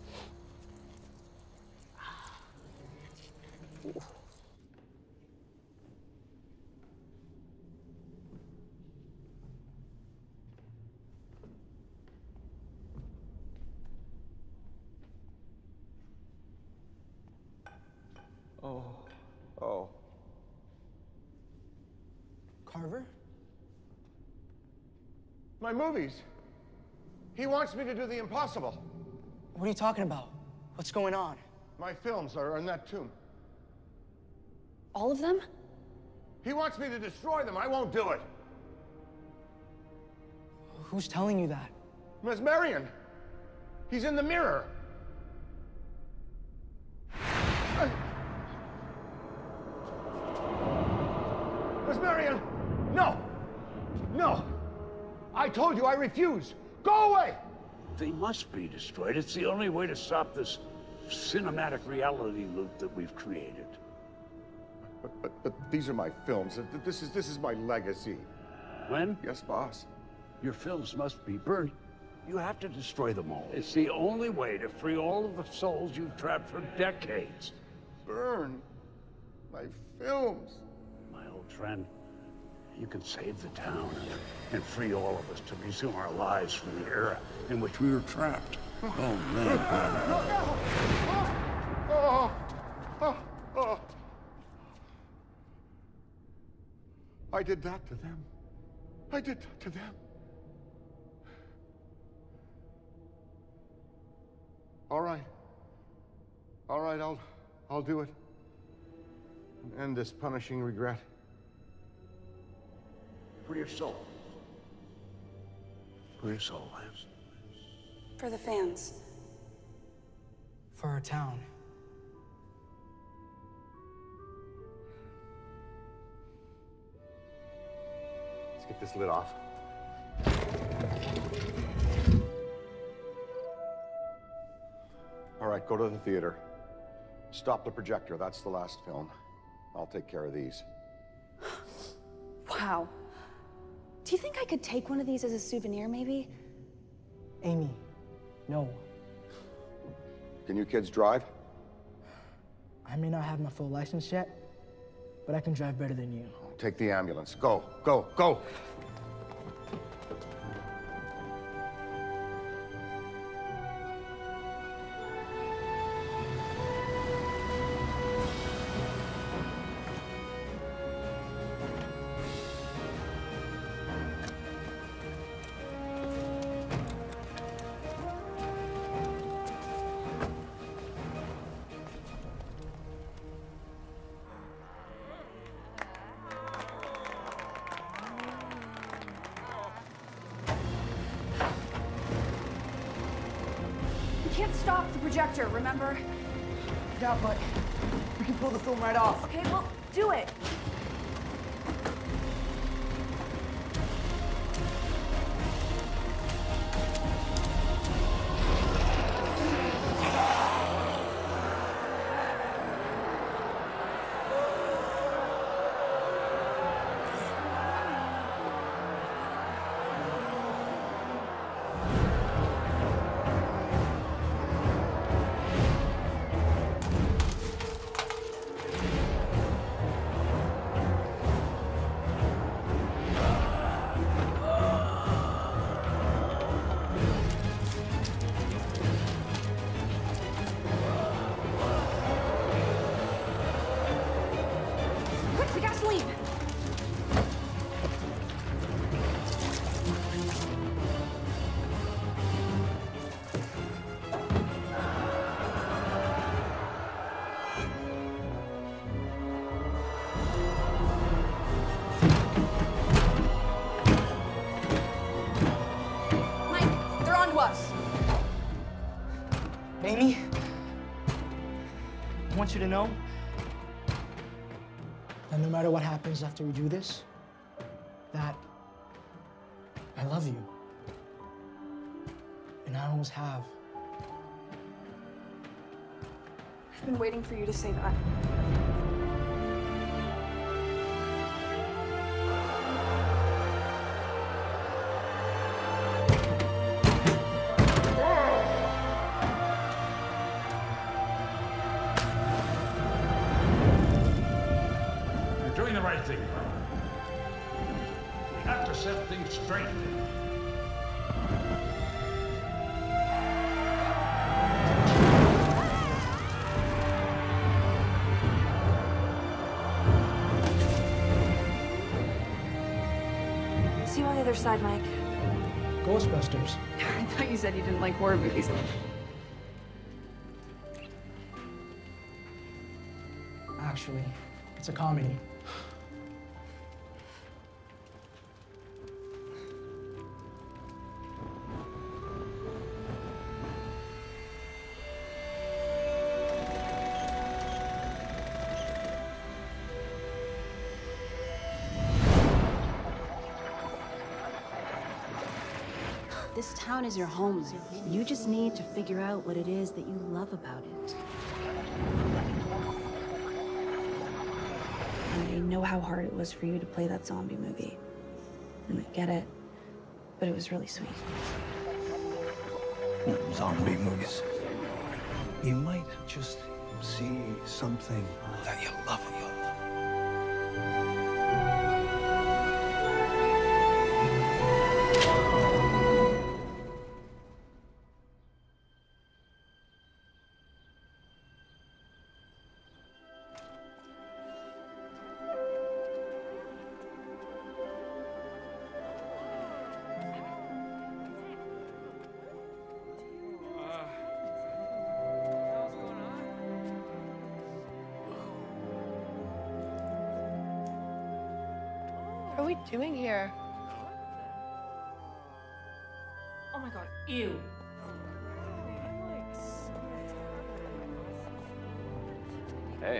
Oh. Carver? My movies. He wants me to do the impossible. What are you talking about? What's going on? My films are in that tomb. All of them? He wants me to destroy them. I won't do it. Who's telling you that? Miss Marion. He's in the mirror. Miss Marion! No! No! I told you I refuse! Go away! They must be destroyed. It's the only way to stop this cinematic reality loop that we've created. But these are my films. This is my legacy. When? Yes, boss. Your films must be burned. You have to destroy them all. It's the only way to free all of the souls you've trapped for decades. Burn my films. My old friend, you can save the town and free all of us to resume our lives from the era in which we were trapped. Oh, man. Oh. I did that to them. I did that to them. All right. All right, I'll do it. End this punishing regret. For your soul. For your soul, Lance. For the fans. For our town. Let's get this lid off. All right, go to the theater. Stop the projector. That's the last film. I'll take care of these. Wow. Do you think I could take one of these as a souvenir, maybe? Amy, no. Can you kids drive? I may not have my full license yet, but I can drive better than you. Take the ambulance. Go, go, go! projector, remember? Yeah, but we can pull the film right off. Okay, well, do it. Quick, the gasoline! Mike, they're on to us. Amy, I want you to know that no matter what happens after we do this, that I love you. And I always have. I've been waiting for you to say that. You're doing the right thing, Carl. We have to set things straight. See you on the other side, Mike. Ghostbusters. I thought you said you didn't like horror movies. Actually, it's a comedy. This town is your home. You just need to figure out what it is that you love about it. I know how hard it was for you to play that zombie movie. And I get it, but it was really sweet. Zombie movies. You might just see something that you love about them. What are we doing here? Oh my god, ew. Hey.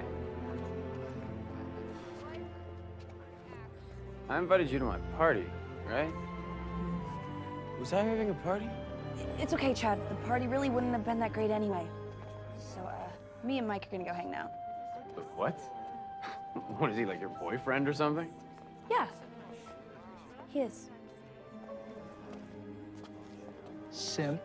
I invited you to my party, right? Was I having a party? It's okay, Chad. The party really wouldn't have been that great anyway. So, me and Mike are gonna go hang now. What? What is he, like your boyfriend or something? Yeah. He is. Simp.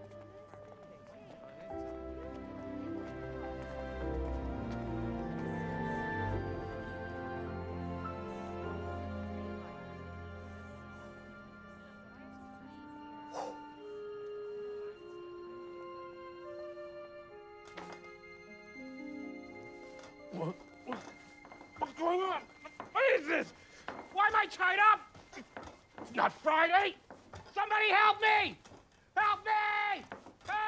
What's going on? What is this? Why am I tied up? It's not Friday. Somebody help me! Help me! Help!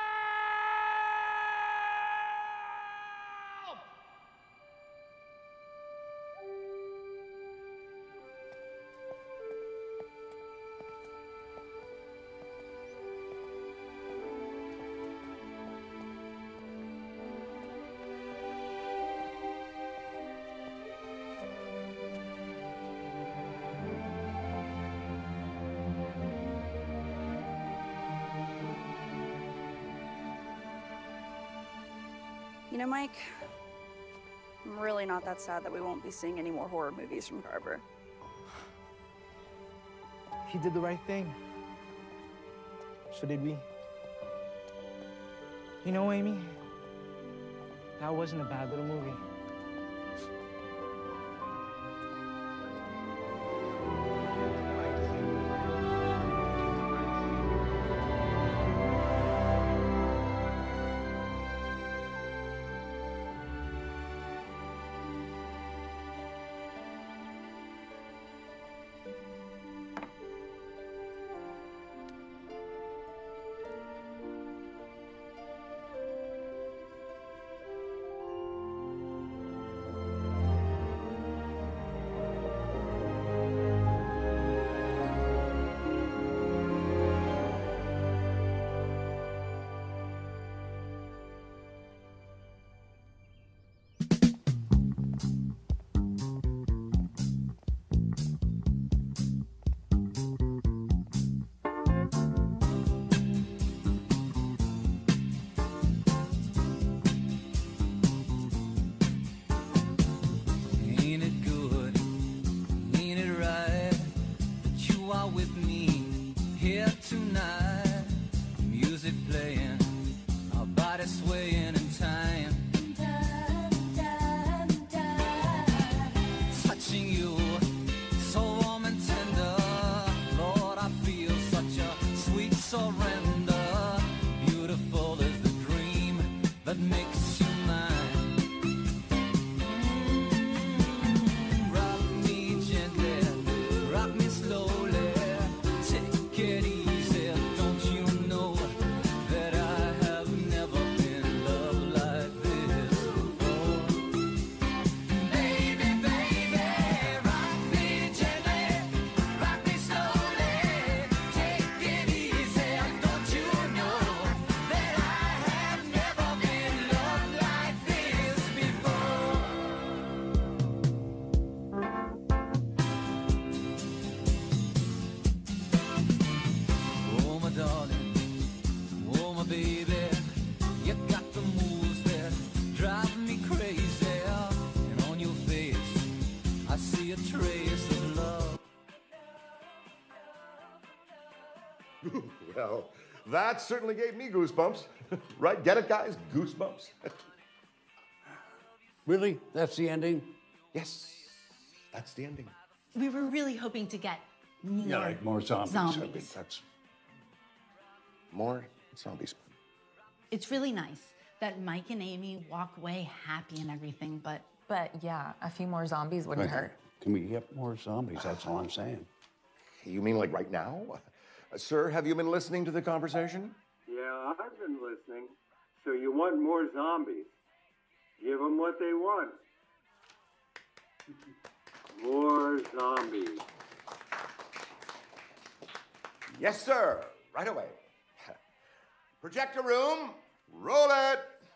You know, Mike, I'm really not that sad that we won't be seeing any more horror movies from Carver. He did the right thing. So did we. You know, Amy, that wasn't a bad little movie. Well, that certainly gave me goosebumps. Right? Get it, guys? Goosebumps. Really? That's the ending? Yes, that's the ending. We were really hoping to get more, Yeah, like more zombies. I mean, zombies. that's more zombies. It's really nice that Mike and Amy walk away happy and everything, but yeah, a few more zombies wouldn't hurt. Can we get more zombies? That's all I'm saying. You mean like right now? Sir, have you been listening to the conversation? Yeah, I've been listening. So you want more zombies? Give them what they want. More zombies. Yes, sir. Right away. Projector room, roll it.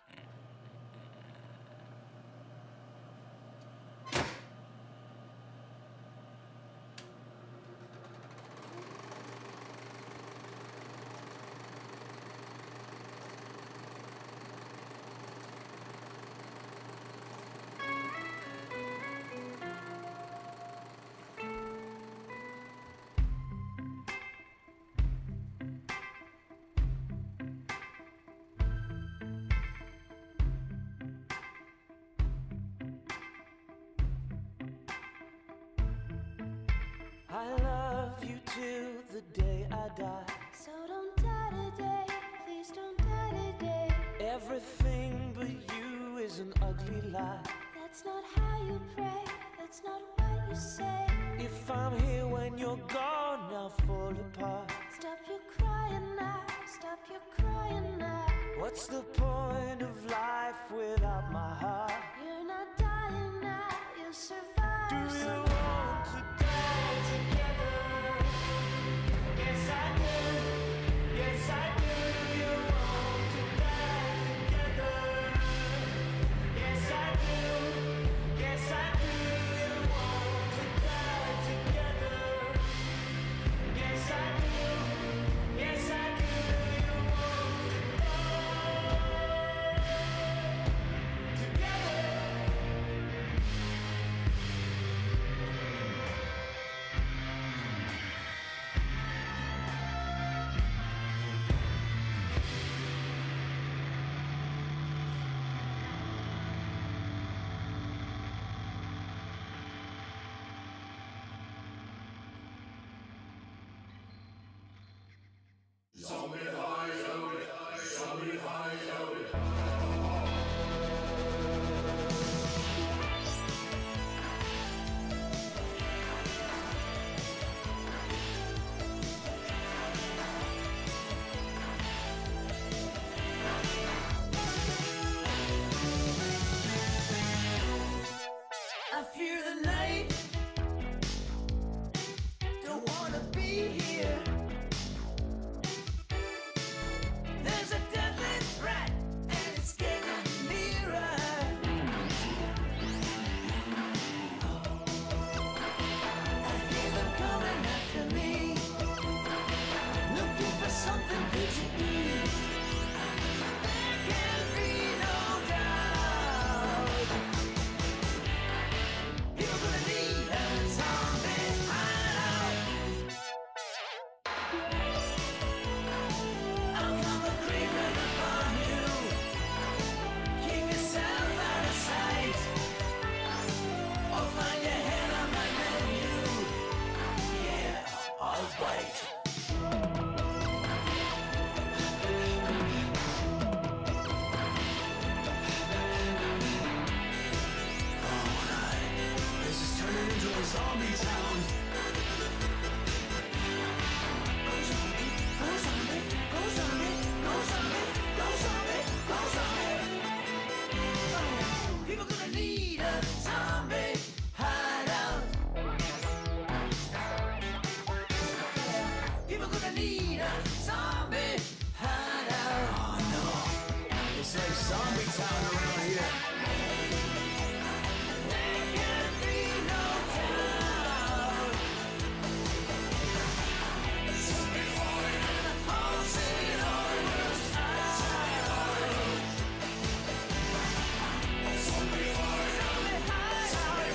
I love you till the day I die. So don't die today, please don't die today. Everything but you is an ugly lie. That's not how you pray, that's not what you say. If I'm here when you're gone, I'll fall apart. Stop your crying now, stop your crying now. What's the point of life without my heart? You're not dying now, you'll survive. Do you want to die together? Yes, I do. Yes, I do. You want to die together? Yes, I do. Yes, I do. You want to die together? Yes, I do. Yes, I do. You want to die? I fear the night. Don't wanna be here. There's a deadly threat, and it's getting nearer. I hear them coming after me, looking for something good to eat. There can be no doubt. You're gonna need a zombie hideout. I'll come creeping upon you. Keep yourself out of sight, or find your head on my menu. Yeah, I'll bite. This is turning into a zombie town. Go zombie, go zombie, go zombie, go zombie, go zombie, go zombie. People gonna need a zombie hideout. People gonna need a zombie hideout. Oh no, it's like zombie town around here. There can be no doubt. Zombie hideout, pulsing orders out. Zombie hideout, zombie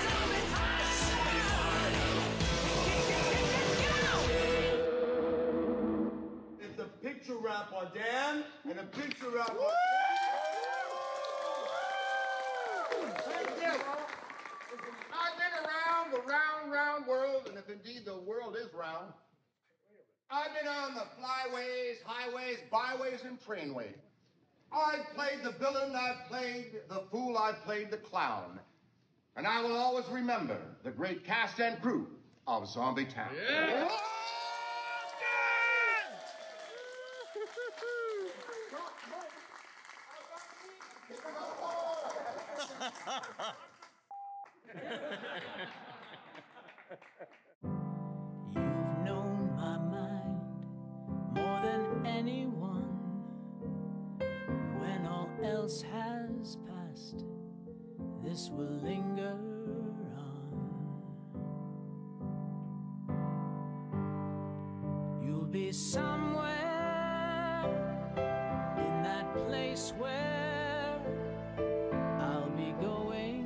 hideout. It's a picture wrap on Dan and a picture wrap on Thank you. I've been around the round, round world, and if indeed the world is round, I've been on the flyways, highways, byways, and trainways. I've played the villain, I've played the fool, I've played the clown. And I will always remember the great cast and crew of Zombie Town. You've known my mind more than anyone. When all else has passed, this will linger on. You'll be somewhere in that place where I'll be going.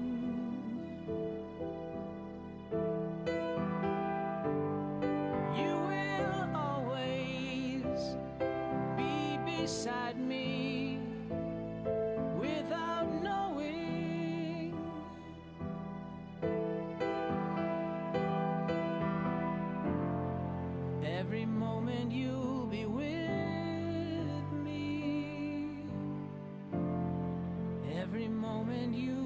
You will always be beside me without knowing. Every moment you'll be with me. Every moment you